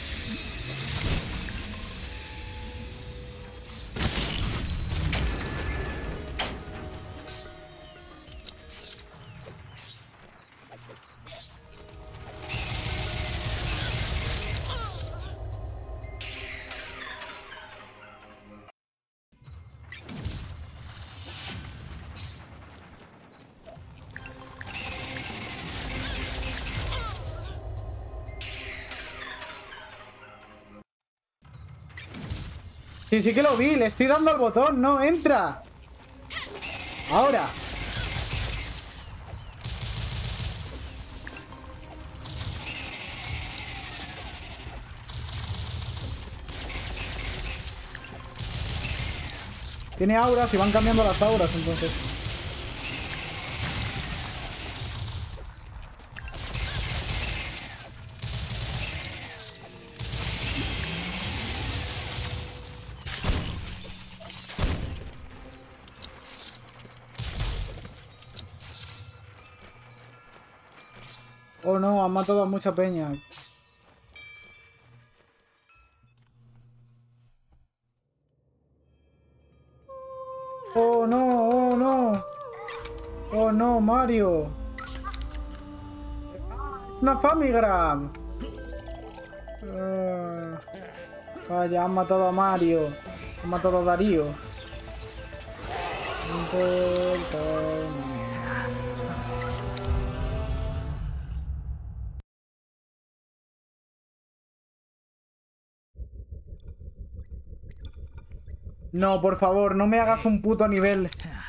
Sí, sí que lo vi, le estoy dando al botón, no entra. Ahora. Tiene auras y van cambiando las auras, entonces. Oh no, han matado a mucha peña. Oh no, oh no. Oh no, Mario. Una Famigram. Vaya, han matado a Mario. Han matado a Darío. No, por favor, no me hagas un puto nivel.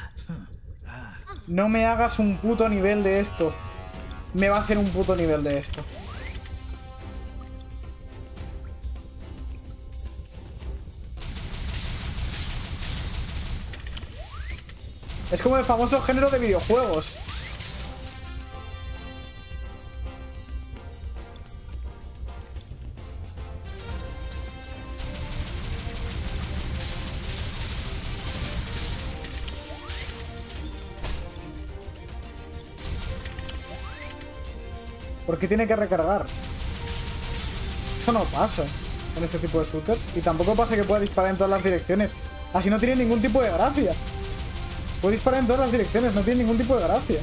No me hagas un puto nivel de esto. Me va a hacer un puto nivel de esto. Es como el famoso género de videojuegos. ¿Por qué tiene que recargar? Eso no pasa en este tipo de shooters. Y tampoco pasa que pueda disparar en todas las direcciones. Así no tiene ningún tipo de gracia. Puede disparar en todas las direcciones, no tiene ningún tipo de gracia.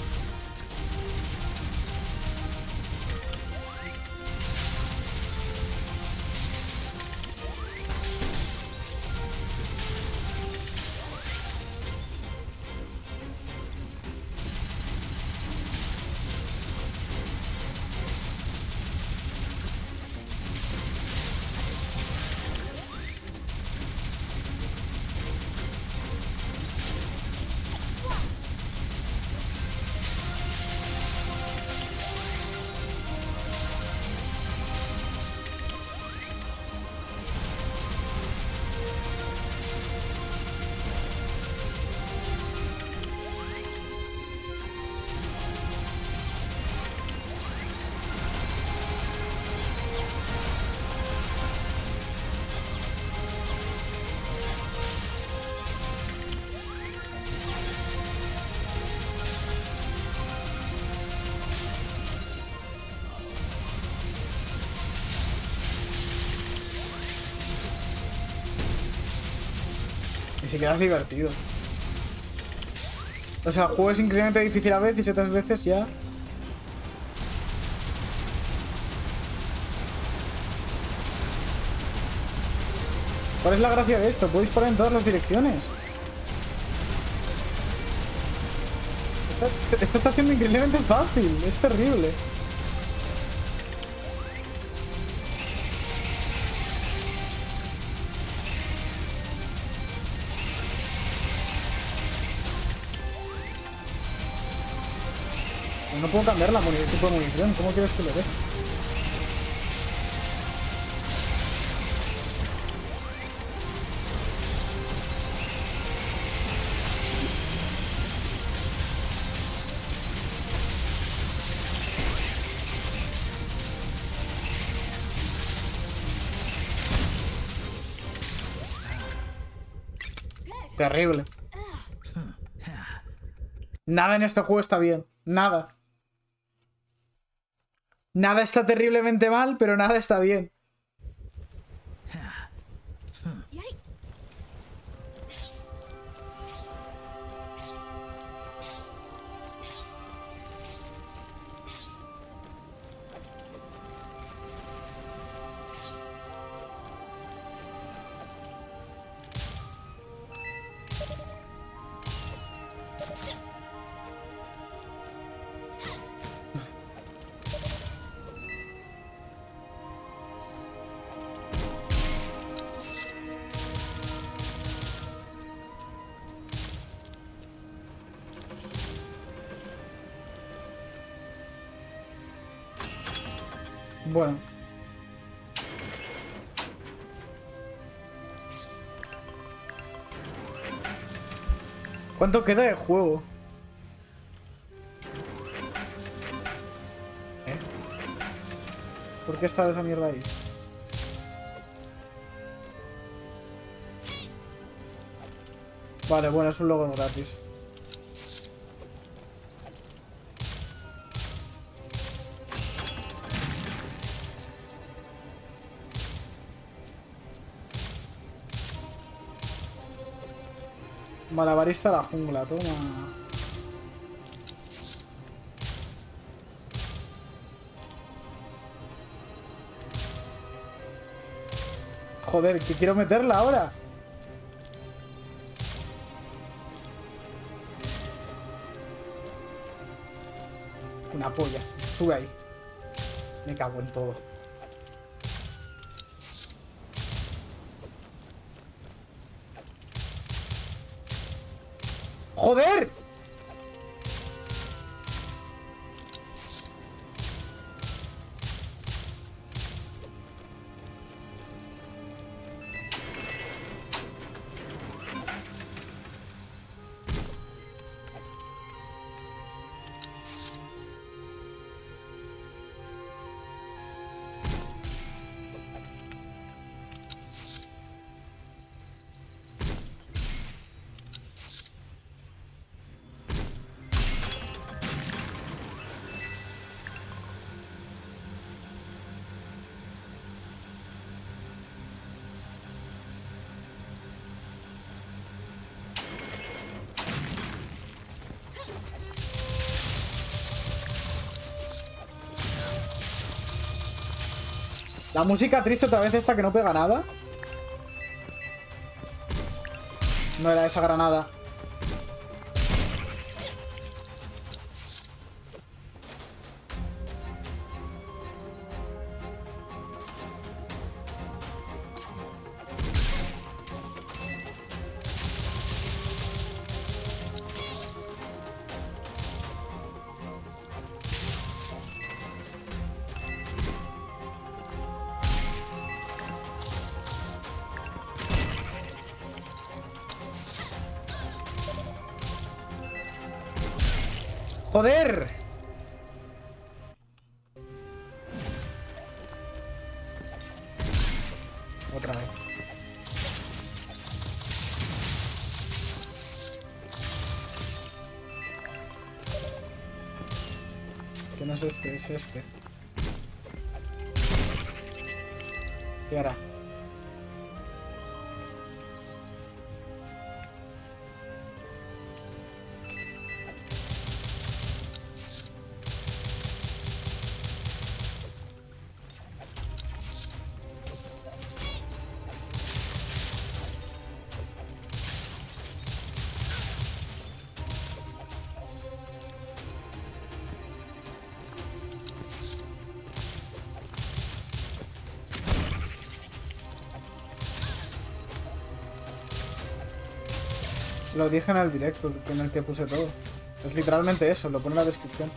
Y si quedas divertido. O sea, el juego es increíblemente difícil a veces y otras veces ya. ¿Cuál es la gracia de esto? Puedo disparar en todas las direcciones. Esto está haciendo increíblemente fácil. Es terrible. No puedo cambiar la tipo de munición. ¿Cómo quieres que lo dé? Terrible. Nada en este juego está bien. Nada. Nada está terriblemente mal, pero nada está bien. Bueno. ¿Cuánto queda de juego? ¿Por qué está esa mierda ahí? Vale, bueno, es un logo gratis. Malabarista de la jungla, toma. Joder, que quiero meterla ahora. Una polla. Sube ahí. Me cago en todo. ¡Joder! La música triste otra vez esta que no pega nada. No era esa granada. ¡Joder! Otra vez. Que no es este, es este. ¿Qué hará? Lo dije en el directo en el que puse todo. Es literalmente eso, lo pone en la descripción.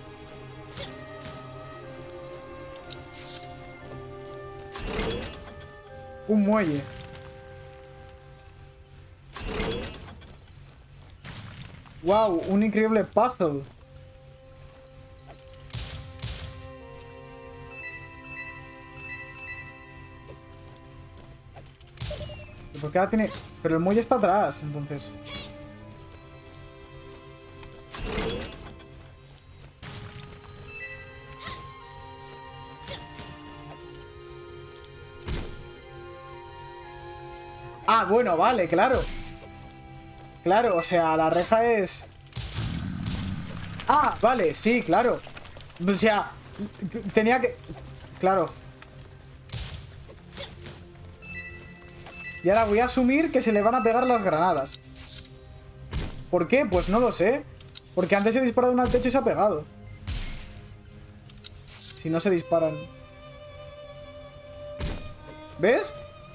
Un muelle. Wow, un increíble puzzle. ¿Por qué ahora tiene...? Pero el muelle está atrás, entonces. Ah, bueno, vale, claro. Claro, o sea, la reja es... Ah, vale, sí, claro. O sea, tenía que... Claro. Y ahora voy a asumir que se le van a pegar las granadas. ¿Por qué? Pues no lo sé. Porque antes he disparado una al techo y se ha pegado. Si no se disparan. ¿Ves?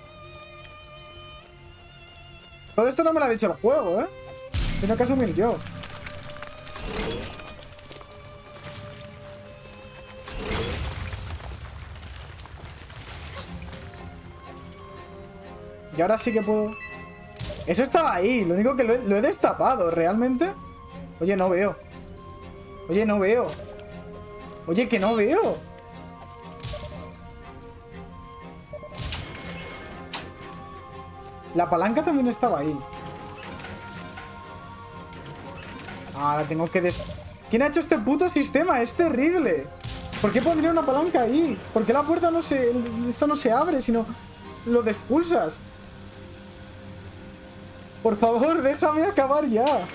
Todo esto no me lo ha dicho el juego, ¿eh? Tengo que asumir yo. Y ahora sí que puedo... Eso estaba ahí, lo único que lo he destapado, ¿realmente? Oye, no veo. Oye, no veo. Oye, que no veo. La palanca también estaba ahí. Ahora tengo que ¿Quién ha hecho este puto sistema? Es terrible. ¿Por qué pondría una palanca ahí? ¿Por qué la puerta no se... Esto no se abre, sino lo despulsas? Por favor, déjame acabar ya.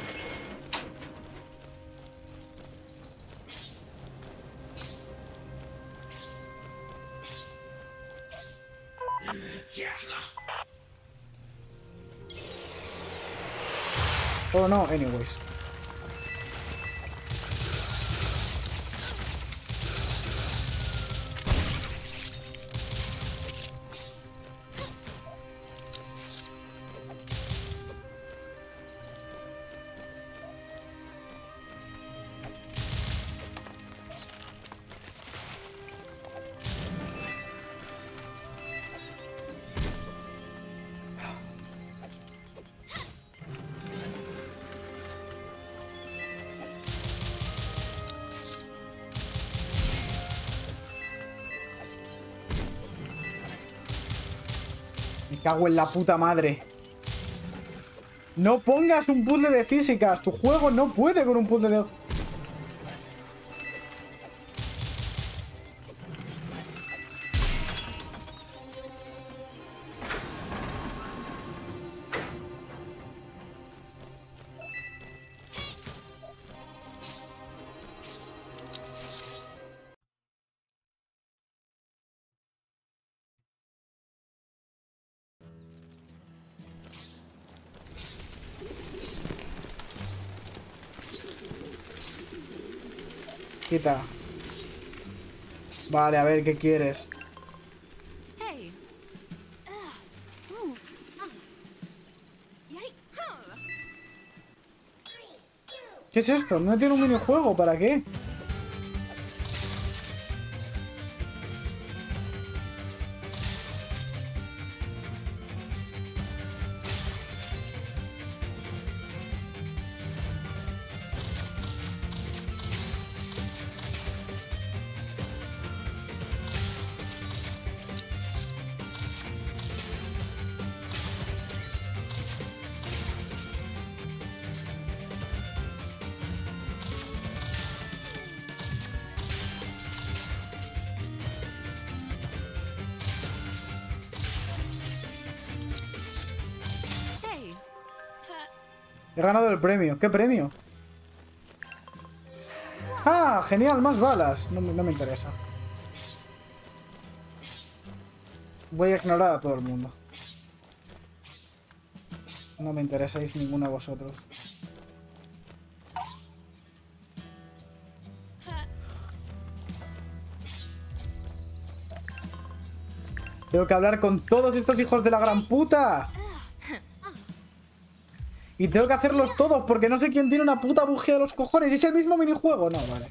Oh no, anyways. Me cago en la puta madre. No pongas un puzzle de físicas. Tu juego no puede con un puzzle de... Quita. Vale, a ver, ¿qué quieres? ¿Qué es esto? ¿No tiene un minijuego? ¿Para qué? He ganado el premio. ¿Qué premio? ¡Ah! Genial, más balas. No me interesa. Voy a ignorar a todo el mundo. No me interesáis ninguno de vosotros. Tengo que hablar con todos estos hijos de la gran puta. Y tengo que hacerlos todos porque no sé quién tiene una puta bujía de los cojones. ¿Es el mismo minijuego? No, vale.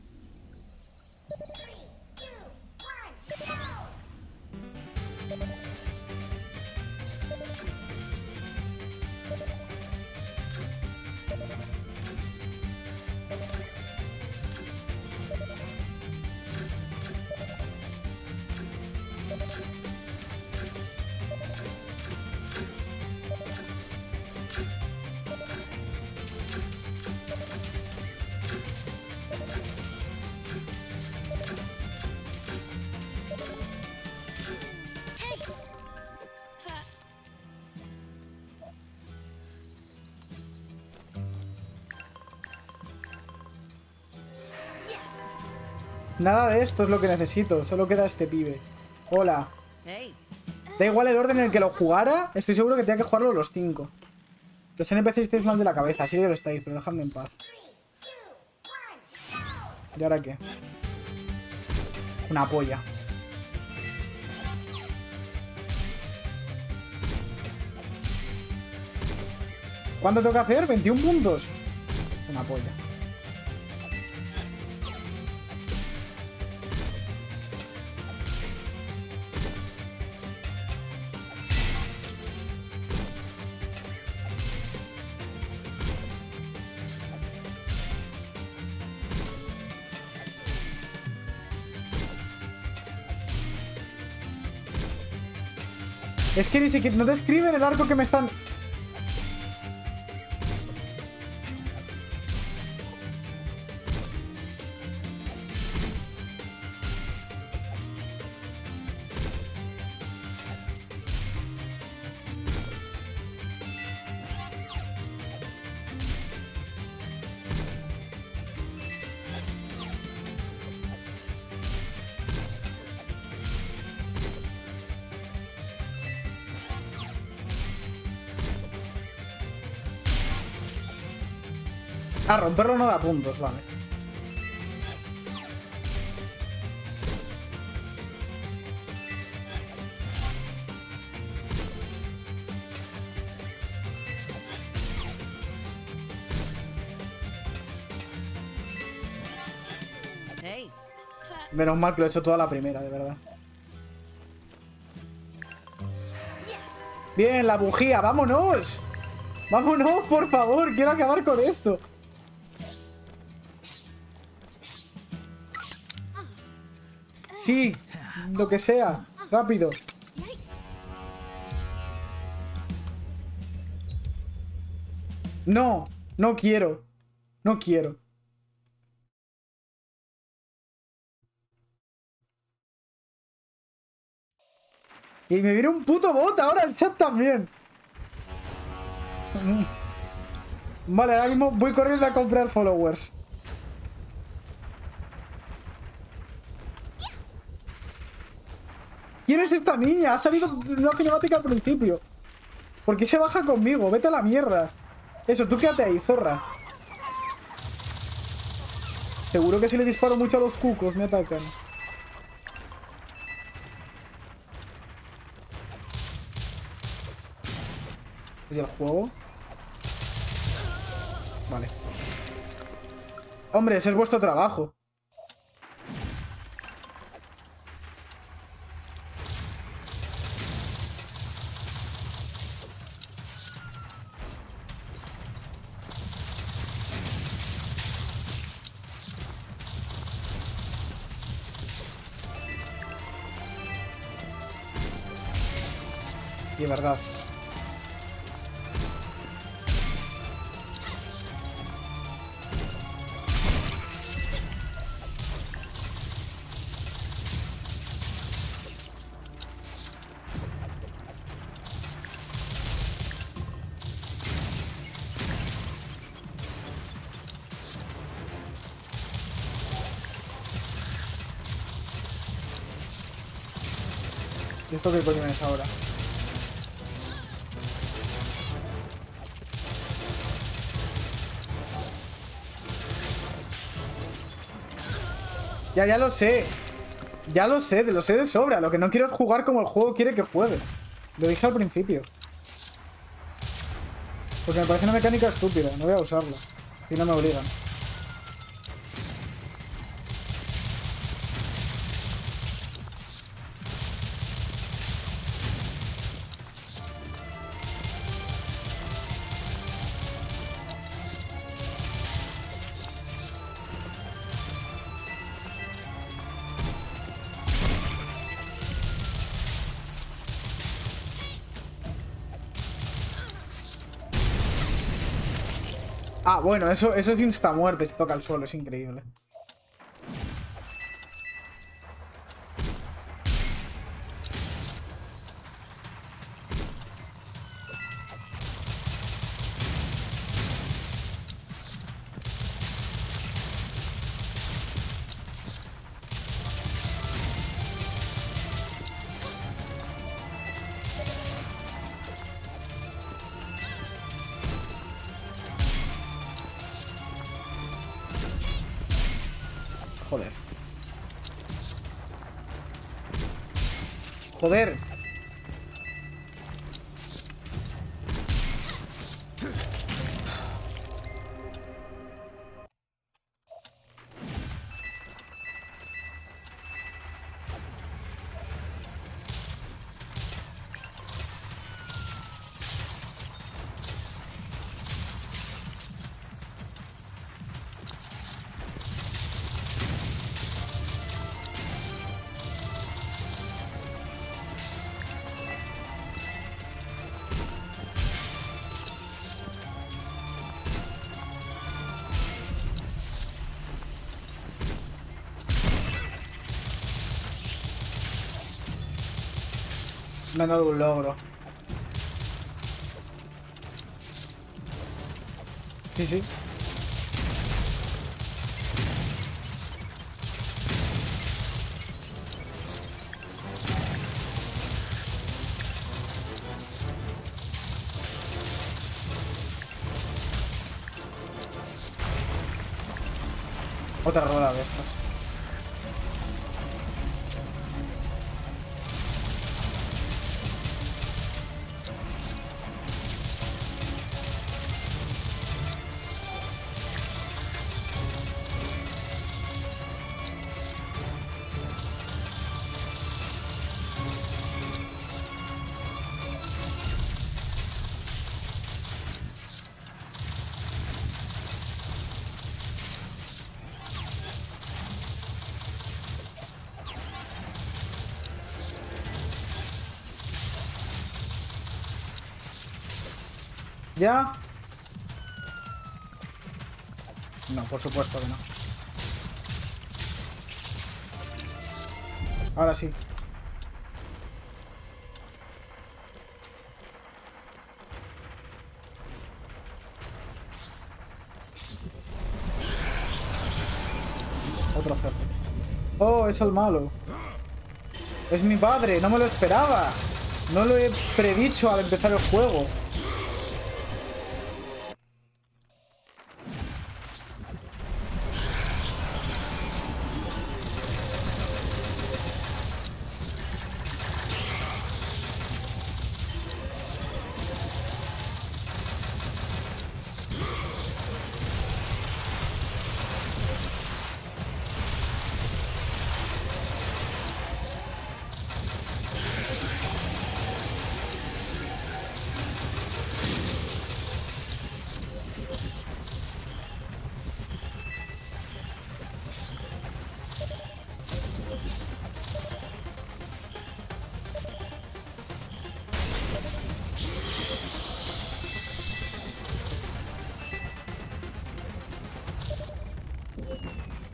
Nada de esto es lo que necesito. Solo queda este pibe. Hola. Da igual el orden en el que lo jugara. Estoy seguro que tenía que jugarlo los 5. Los NPCs estáis mal de la cabeza. Sí que lo estáis, pero dejadme en paz. ¿Y ahora qué? Una polla. ¿Cuánto tengo que hacer? 21 puntos. Una polla. Es que ni siquiera no te escriben el arco que me están... Ah, romperlo no da puntos, vale. Menos mal que lo he hecho toda la primera, de verdad. Bien, la bujía, vámonos. Vámonos, por favor, quiero acabar con esto. Sí, lo que sea, rápido. No, no quiero. No quiero. Y me viene un puto bot ahora el chat también. Vale, ahora mismo voy corriendo a comprar followers. ¿Quién es esta niña? Ha salido una cinemática al principio. ¿Por qué se baja conmigo? Vete a la mierda. Eso, tú quédate ahí, zorra. Seguro que si le disparo mucho a los cucos me atacan. ¿Y el juego? Vale. Hombre, ese es vuestro trabajo. Y verdad. ¿Y esto qué coño es ahora? Ya lo sé. Ya lo sé de sobra. Lo que no quiero es jugar como el juego quiere que juegue. Lo dije al principio. Porque me parece una mecánica estúpida. No voy a usarla. Si no me obligan. Ah, bueno, eso es insta muerte si toca el suelo, es increíble. Joder. Joder. Me han dado un logro. Sí, sí. Otra rueda de estas. ¿Ya? No, por supuesto que no. Ahora sí. Otro jefe. Oh, es el malo. Es mi padre, no me lo esperaba. No lo he predicho al empezar el juego.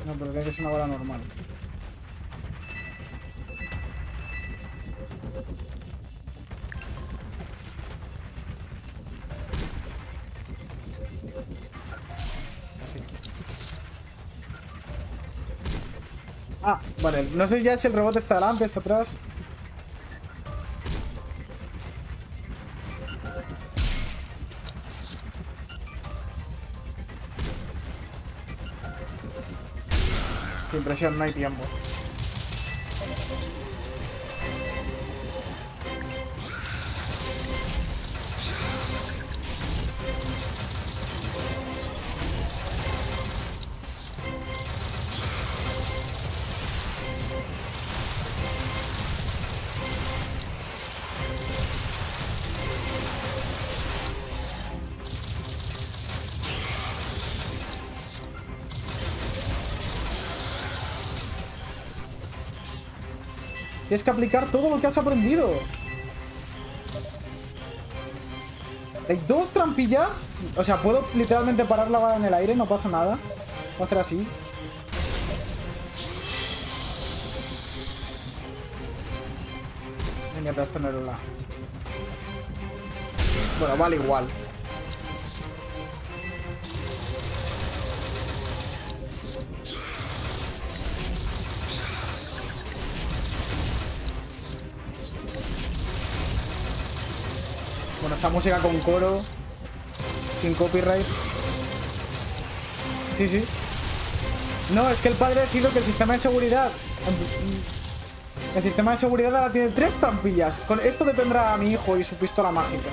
No, pero tiene que ser una bala normal. Ah, vale. No sé ya si el robot está delante, está atrás. Qué impresión, no hay tiempo. Tienes que aplicar todo lo que has aprendido. Hay dos trampillas. O sea, puedo literalmente parar la bala en el aire, no pasa nada. Voy a hacer así. Mierda, esto no era la... Bueno, vale igual. Bueno, esta música con coro, sin copyright. Sí, sí. No, es que el padre ha decidido que el sistema de seguridad... El sistema de seguridad ahora tiene 3 trampillas. Con esto detendrá a mi hijo y su pistola mágica.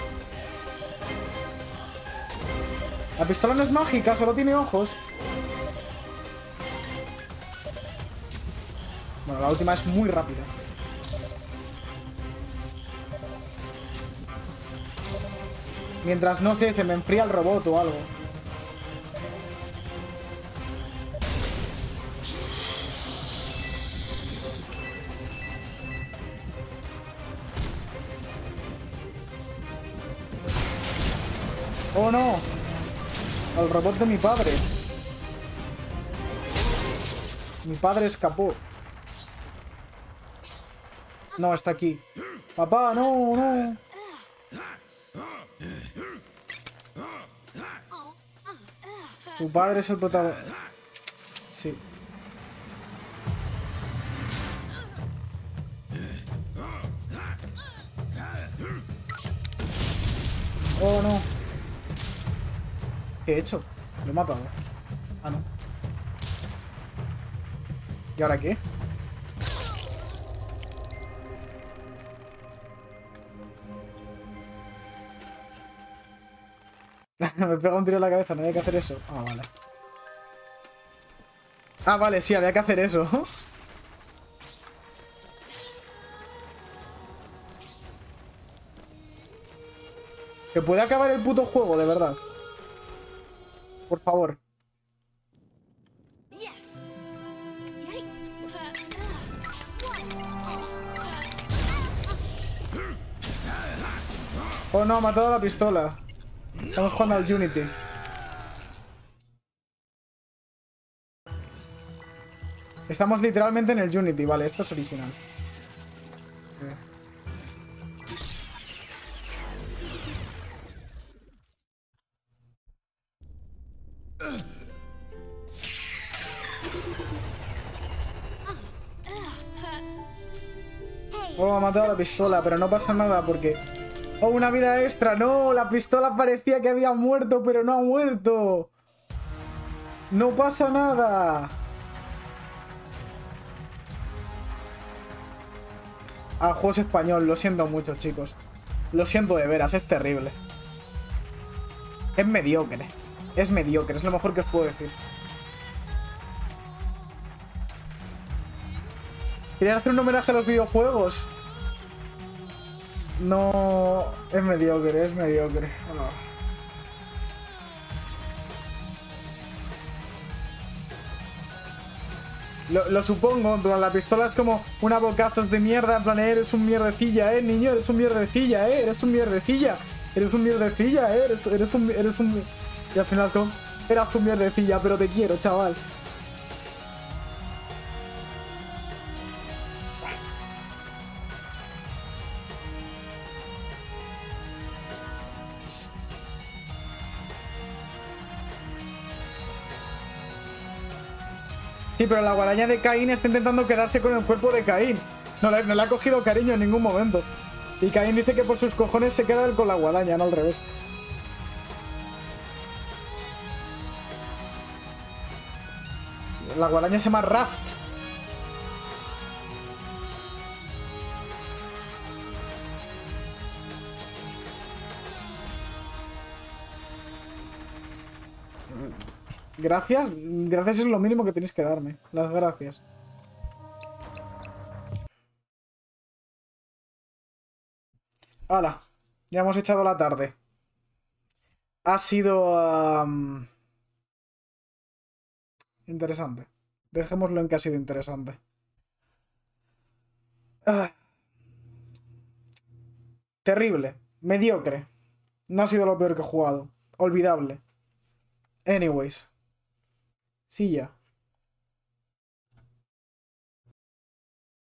La pistola no es mágica, solo tiene ojos. Bueno, la última es muy rápida. Mientras, no sé, se me enfría el robot o algo. ¡Oh, no! El robot de mi padre. Mi padre escapó. No, está aquí. Papá, no, no. Tu padre es el protagonista. Sí. Oh, no. ¿Qué he hecho? Lo he matado. Ah, no. ¿Y ahora qué? Me pega un tiro en la cabeza, no había que hacer eso. Ah, vale. Ah, vale, sí, había que hacer eso. ¿Se puede acabar el puto juego, de verdad? Por favor. Oh, no, ha matado la pistola. Estamos jugando al Unity. Estamos literalmente en el Unity, vale, esto es original. Oh, ha matado la pistola, pero no pasa nada porque... ¡Oh, una vida extra! ¡No! La pistola parecía que había muerto, pero no ha muerto. ¡No pasa nada! Ah, el juego es español, lo siento mucho, chicos. Lo siento de veras, es terrible. Es mediocre. Es mediocre, es lo mejor que os puedo decir. ¿Querían hacer un homenaje a los videojuegos? No... Es mediocre, es mediocre. Oh. Lo supongo, en plan, la pistola es como una bocazos de mierda, en plan, eres un mierdecilla, niño, eres un mierdecilla, eres un mierdecilla. Eres un mierdecilla, eres un... Y al final es como, eras un mierdecilla, pero te quiero, chaval. Sí, pero la guadaña de Caín está intentando quedarse con el cuerpo de Caín. No le ha cogido cariño en ningún momento. Y Caín dice que por sus cojones se queda con la guadaña, no al revés. La guadaña se llama Rust. Gracias. Gracias es lo mínimo que tenéis que darme. Las gracias. Hala. Ya hemos echado la tarde. Ha sido... interesante. Dejémoslo en que ha sido interesante. Ah, terrible. Mediocre. No ha sido lo peor que he jugado. Olvidable. Anyways. Sí ya.